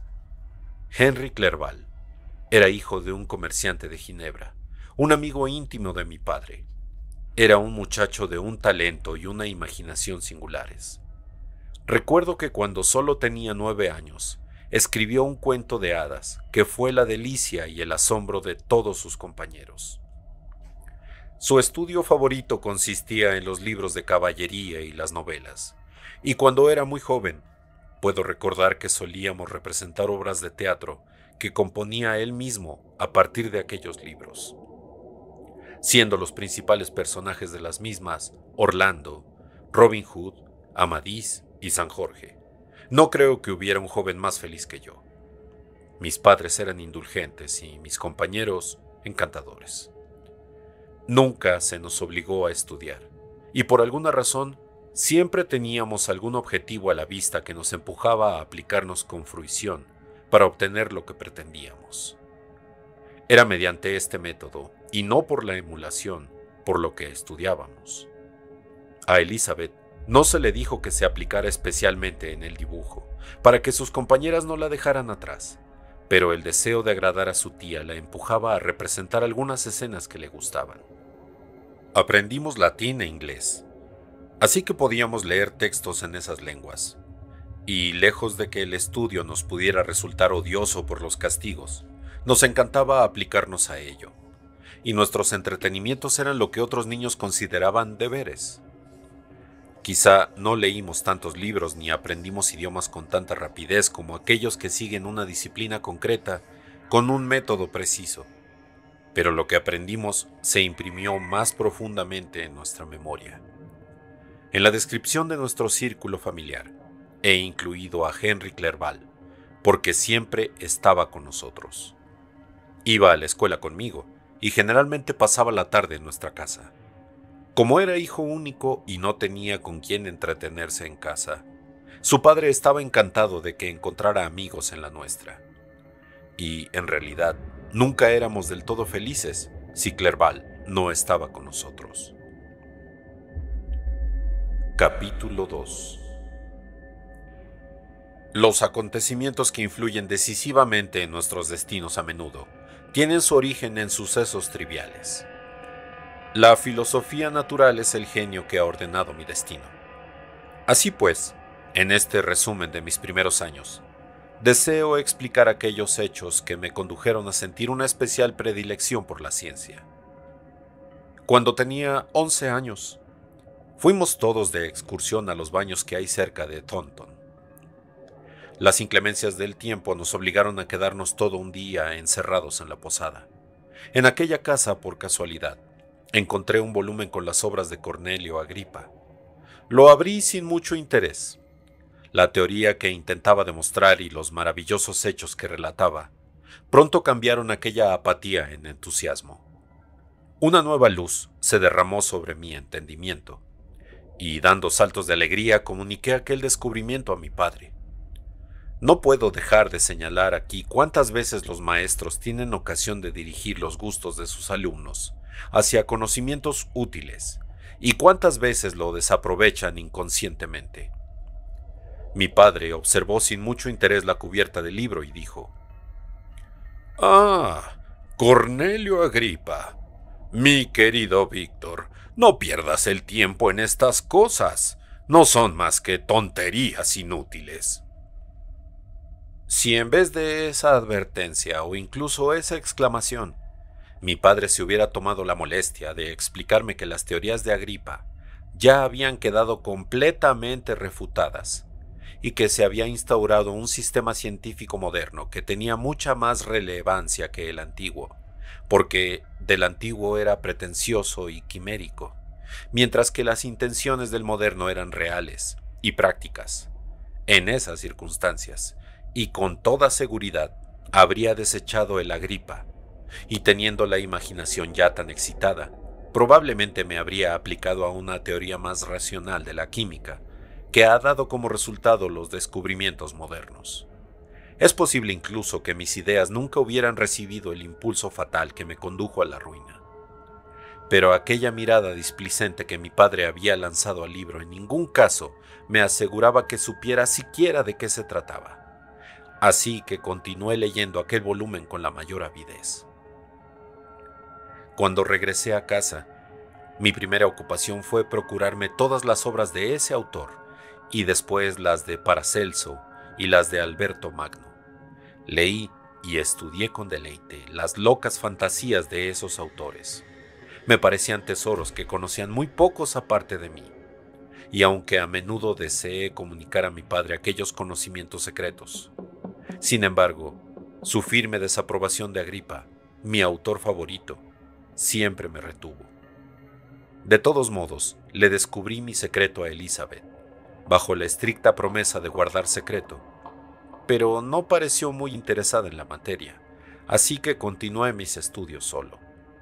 Henry Clerval era hijo de un comerciante de Ginebra, un amigo íntimo de mi padre. Era un muchacho de un talento y una imaginación singulares. Recuerdo que cuando solo tenía 9 años, escribió un cuento de hadas que fue la delicia y el asombro de todos sus compañeros. Su estudio favorito consistía en los libros de caballería y las novelas, y cuando era muy joven, puedo recordar que solíamos representar obras de teatro que componía él mismo a partir de aquellos libros, siendo los principales personajes de las mismas Orlando, Robin Hood, Amadís y San Jorge. No creo que hubiera un joven más feliz que yo. Mis padres eran indulgentes y mis compañeros encantadores. Nunca se nos obligó a estudiar, y por alguna razón siempre teníamos algún objetivo a la vista que nos empujaba a aplicarnos con fruición para obtener lo que pretendíamos. Era mediante este método, y no por la emulación, por lo que estudiábamos. A Elizabeth no se le dijo que se aplicara especialmente en el dibujo, para que sus compañeras no la dejaran atrás, pero el deseo de agradar a su tía la empujaba a representar algunas escenas que le gustaban. Aprendimos latín e inglés, así que podíamos leer textos en esas lenguas, y lejos de que el estudio nos pudiera resultar odioso por los castigos, nos encantaba aplicarnos a ello, y nuestros entretenimientos eran lo que otros niños consideraban deberes. Quizá no leímos tantos libros ni aprendimos idiomas con tanta rapidez como aquellos que siguen una disciplina concreta con un método preciso, pero lo que aprendimos se imprimió más profundamente en nuestra memoria. En la descripción de nuestro círculo familiar he incluido a Henry Clerval, porque siempre estaba con nosotros. Iba a la escuela conmigo y generalmente pasaba la tarde en nuestra casa. Como era hijo único y no tenía con quién entretenerse en casa, su padre estaba encantado de que encontrara amigos en la nuestra. Y, en realidad, nunca éramos del todo felices si Clerval no estaba con nosotros. Capítulo 2. Los acontecimientos que influyen decisivamente en nuestros destinos a menudo tienen su origen en sucesos triviales. La filosofía natural es el genio que ha ordenado mi destino. Así pues, en este resumen de mis primeros años, deseo explicar aquellos hechos que me condujeron a sentir una especial predilección por la ciencia. Cuando tenía 11 años, fuimos todos de excursión a los baños que hay cerca de Taunton. Las inclemencias del tiempo nos obligaron a quedarnos todo un día encerrados en la posada. En aquella casa, por casualidad, encontré un volumen con las obras de Cornelio Agripa. Lo abrí sin mucho interés. La teoría que intentaba demostrar y los maravillosos hechos que relataba pronto cambiaron aquella apatía en entusiasmo. Una nueva luz se derramó sobre mi entendimiento, y dando saltos de alegría comuniqué aquel descubrimiento a mi padre. No puedo dejar de señalar aquí cuántas veces los maestros tienen ocasión de dirigir los gustos de sus alumnos hacia conocimientos útiles y cuántas veces lo desaprovechan inconscientemente. Mi padre observó sin mucho interés la cubierta del libro y dijo: «Ah, Cornelio Agripa. Mi querido Víctor, no pierdas el tiempo en estas cosas. No son más que tonterías inútiles». Si en vez de esa advertencia o incluso esa exclamación, mi padre se hubiera tomado la molestia de explicarme que las teorías de Agripa ya habían quedado completamente refutadas y que se había instaurado un sistema científico moderno que tenía mucha más relevancia que el antiguo, porque del antiguo era pretencioso y quimérico, mientras que las intenciones del moderno eran reales y prácticas. En esas circunstancias, y con toda seguridad, habría desechado el Agripa, y teniendo la imaginación ya tan excitada, probablemente me habría aplicado a una teoría más racional de la química, que ha dado como resultado los descubrimientos modernos. Es posible incluso que mis ideas nunca hubieran recibido el impulso fatal que me condujo a la ruina. Pero aquella mirada displicente que mi padre había lanzado al libro en ningún caso me aseguraba que supiera siquiera de qué se trataba. Así que continué leyendo aquel volumen con la mayor avidez. Cuando regresé a casa, mi primera ocupación fue procurarme todas las obras de ese autor y después las de Paracelso y las de Alberto Magno. Leí y estudié con deleite las locas fantasías de esos autores. Me parecían tesoros que conocían muy pocos aparte de mí, y aunque a menudo deseé comunicar a mi padre aquellos conocimientos secretos, sin embargo, su firme desaprobación de Agripa, mi autor favorito, siempre me retuvo. De todos modos, le descubrí mi secreto a Elizabeth, bajo la estricta promesa de guardar secreto, pero no pareció muy interesada en la materia, así que continué mis estudios solo.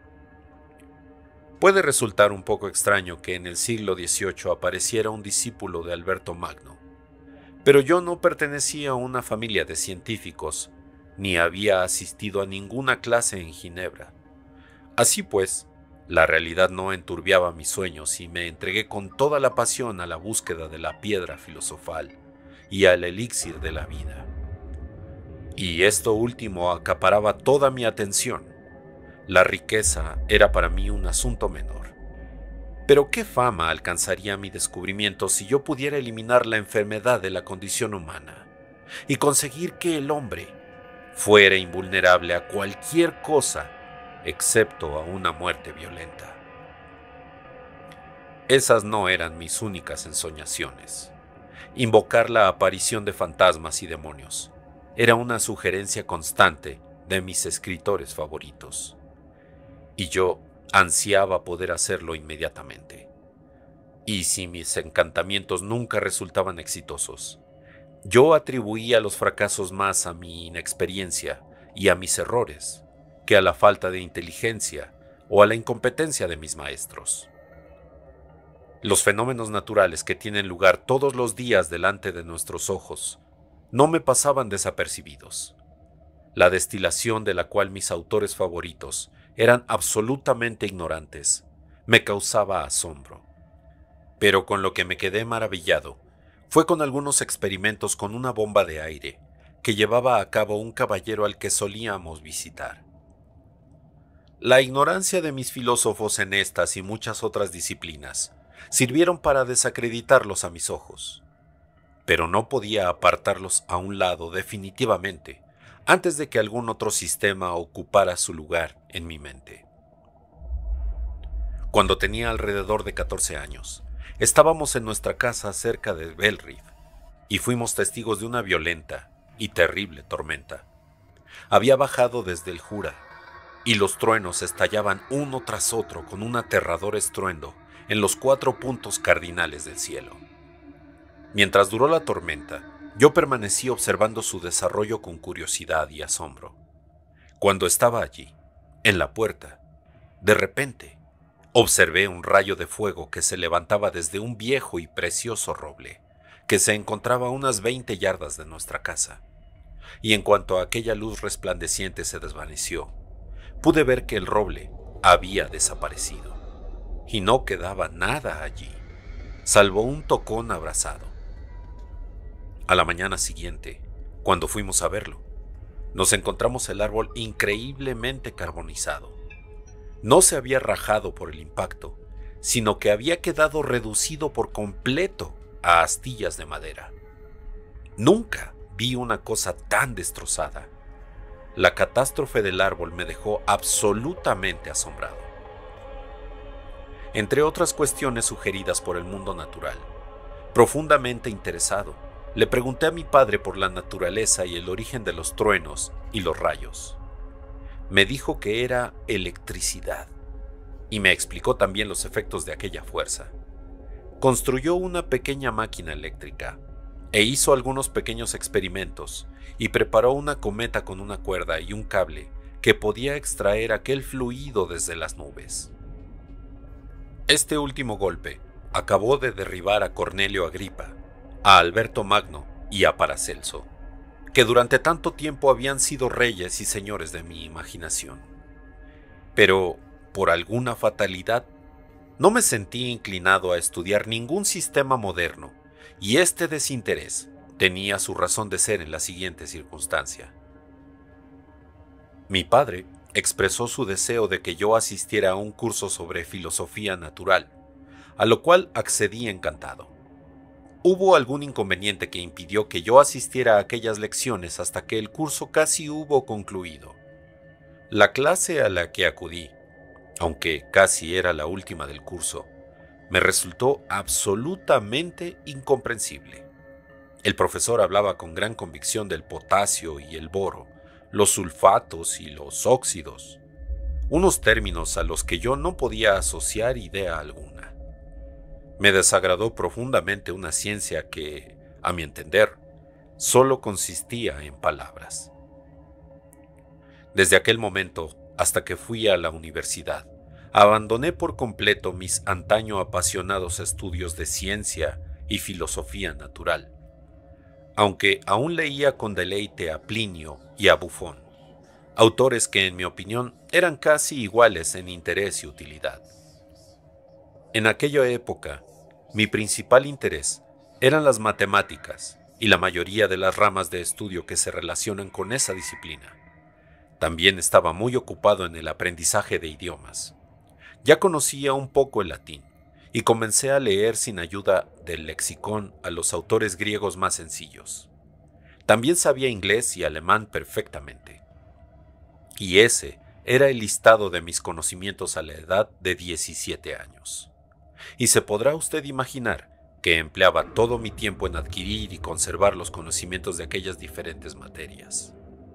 Puede resultar un poco extraño que en el siglo XVIII apareciera un discípulo de Alberto Magno, pero yo no pertenecía a una familia de científicos, ni había asistido a ninguna clase en Ginebra. Así pues, la realidad no enturbiaba mis sueños y me entregué con toda la pasión a la búsqueda de la piedra filosofal y al elixir de la vida. Y esto último acaparaba toda mi atención. La riqueza era para mí un asunto menor. Pero ¿qué fama alcanzaría mi descubrimiento si yo pudiera eliminar la enfermedad de la condición humana y conseguir que el hombre fuera invulnerable a cualquier cosa excepto a una muerte violenta? Esas no eran mis únicas ensoñaciones. Invocar la aparición de fantasmas y demonios era una sugerencia constante de mis escritores favoritos, y yo ansiaba poder hacerlo inmediatamente. Y si mis encantamientos nunca resultaban exitosos, yo atribuía los fracasos más a mi inexperiencia y a mis errores que a la falta de inteligencia o a la incompetencia de mis maestros. Los fenómenos naturales que tienen lugar todos los días delante de nuestros ojos no me pasaban desapercibidos. La destilación de la cual mis autores favoritos eran absolutamente ignorantes me causaba asombro. Pero con lo que me quedé maravillado Fue con algunos experimentos con una bomba de aire que llevaba a cabo un caballero al que solíamos visitar. La ignorancia de mis filósofos en estas y muchas otras disciplinas sirvieron para desacreditarlos a mis ojos, pero no podía apartarlos a un lado definitivamente antes de que algún otro sistema ocupara su lugar en mi mente. Cuando tenía alrededor de 14 años, estábamos en nuestra casa cerca de Belrive y fuimos testigos de una violenta y terrible tormenta. Había bajado desde el Jura y los truenos estallaban uno tras otro con un aterrador estruendo en los 4 puntos cardinales del cielo. Mientras duró la tormenta, yo permanecí observando su desarrollo con curiosidad y asombro. Cuando estaba allí, en la puerta, de repente, observé un rayo de fuego que se levantaba desde un viejo y precioso roble, que se encontraba a unas 20 yardas de nuestra casa. Y en cuanto aquella luz resplandeciente se desvaneció, pude ver que el roble había desaparecido, y no quedaba nada allí, salvo un tocón abrazado. A la mañana siguiente, cuando fuimos a verlo, nos encontramos el árbol increíblemente carbonizado. No se había rajado por el impacto, sino que había quedado reducido por completo a astillas de madera. Nunca vi una cosa tan destrozada. La catástrofe del árbol me dejó absolutamente asombrado. Entre otras cuestiones sugeridas por el mundo natural, profundamente interesado, le pregunté a mi padre por la naturaleza y el origen de los truenos y los rayos. Me dijo que era electricidad y me explicó también los efectos de aquella fuerza. Construyó una pequeña máquina eléctrica e hizo algunos pequeños experimentos y preparó una cometa con una cuerda y un cable que podía extraer aquel fluido desde las nubes. Este último golpe acabó de derribar a Cornelio Agripa, a Alberto Magno y a Paracelso, que durante tanto tiempo habían sido reyes y señores de mi imaginación. Pero, por alguna fatalidad, no me sentí inclinado a estudiar ningún sistema moderno, y este desinterés tenía su razón de ser en la siguiente circunstancia. Mi padre expresó su deseo de que yo asistiera a un curso sobre filosofía natural, a lo cual accedí encantado. Hubo algún inconveniente que impidió que yo asistiera a aquellas lecciones hasta que el curso casi hubo concluido. La clase a la que acudí, aunque casi era la última del curso, me resultó absolutamente incomprensible. El profesor hablaba con gran convicción del potasio y el boro, los sulfatos y los óxidos, unos términos a los que yo no podía asociar idea alguna. Me desagradó profundamente una ciencia que, a mi entender, solo consistía en palabras. Desde aquel momento hasta que fui a la universidad, abandoné por completo mis antaño apasionados estudios de ciencia y filosofía natural, aunque aún leía con deleite a Plinio y a Buffon, autores que en mi opinión eran casi iguales en interés y utilidad. En aquella época, mi principal interés eran las matemáticas y la mayoría de las ramas de estudio que se relacionan con esa disciplina. También estaba muy ocupado en el aprendizaje de idiomas. Ya conocía un poco el latín y comencé a leer sin ayuda del lexicón a los autores griegos más sencillos. También sabía inglés y alemán perfectamente. Y ese era el listado de mis conocimientos a la edad de 17 años. Y se podrá usted imaginar que empleaba todo mi tiempo en adquirir y conservar los conocimientos de aquellas diferentes materias.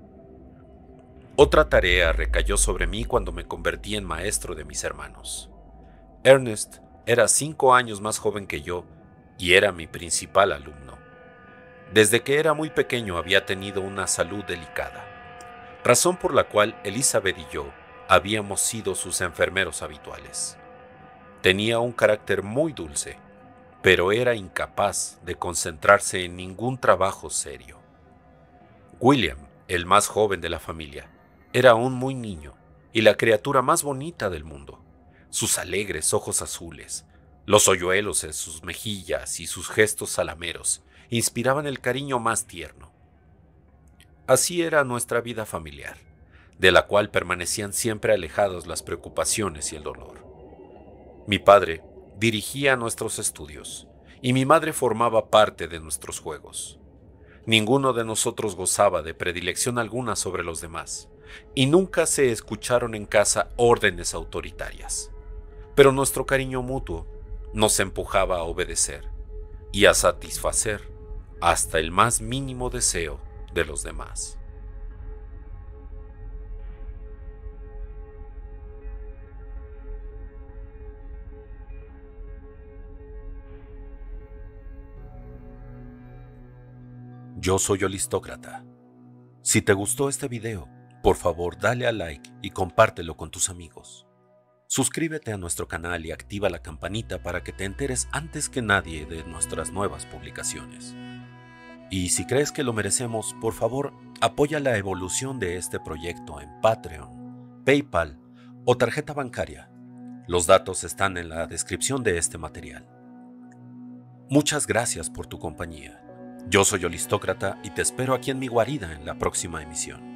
Otra tarea recayó sobre mí cuando me convertí en maestro de mis hermanos. Ernest era 5 años más joven que yo y era mi principal alumno. Desde que era muy pequeño había tenido una salud delicada, razón por la cual Elizabeth y yo habíamos sido sus enfermeros habituales. Tenía un carácter muy dulce, pero era incapaz de concentrarse en ningún trabajo serio. William, el más joven de la familia, era aún muy niño y la criatura más bonita del mundo. Sus alegres ojos azules, Los hoyuelos en sus mejillas y sus gestos salameros inspiraban el cariño más tierno. Así era nuestra vida familiar, de la cual permanecían siempre alejados las preocupaciones y el dolor. Mi padre dirigía nuestros estudios y mi madre formaba parte de nuestros juegos. Ninguno de nosotros gozaba de predilección alguna sobre los demás, y nunca se escucharon en casa órdenes autoritarias. Pero nuestro cariño mutuo nos empujaba a obedecer y a satisfacer hasta el más mínimo deseo de los demás. Yo soy Holistócrata. Si te gustó este video, por favor dale a like y compártelo con tus amigos. Suscríbete a nuestro canal y activa la campanita para que te enteres antes que nadie de nuestras nuevas publicaciones. Y si crees que lo merecemos, por favor, apoya la evolución de este proyecto en Patreon, PayPal o tarjeta bancaria. Los datos están en la descripción de este material. Muchas gracias por tu compañía. Yo soy Holistócrata y te espero aquí en mi guarida en la próxima emisión.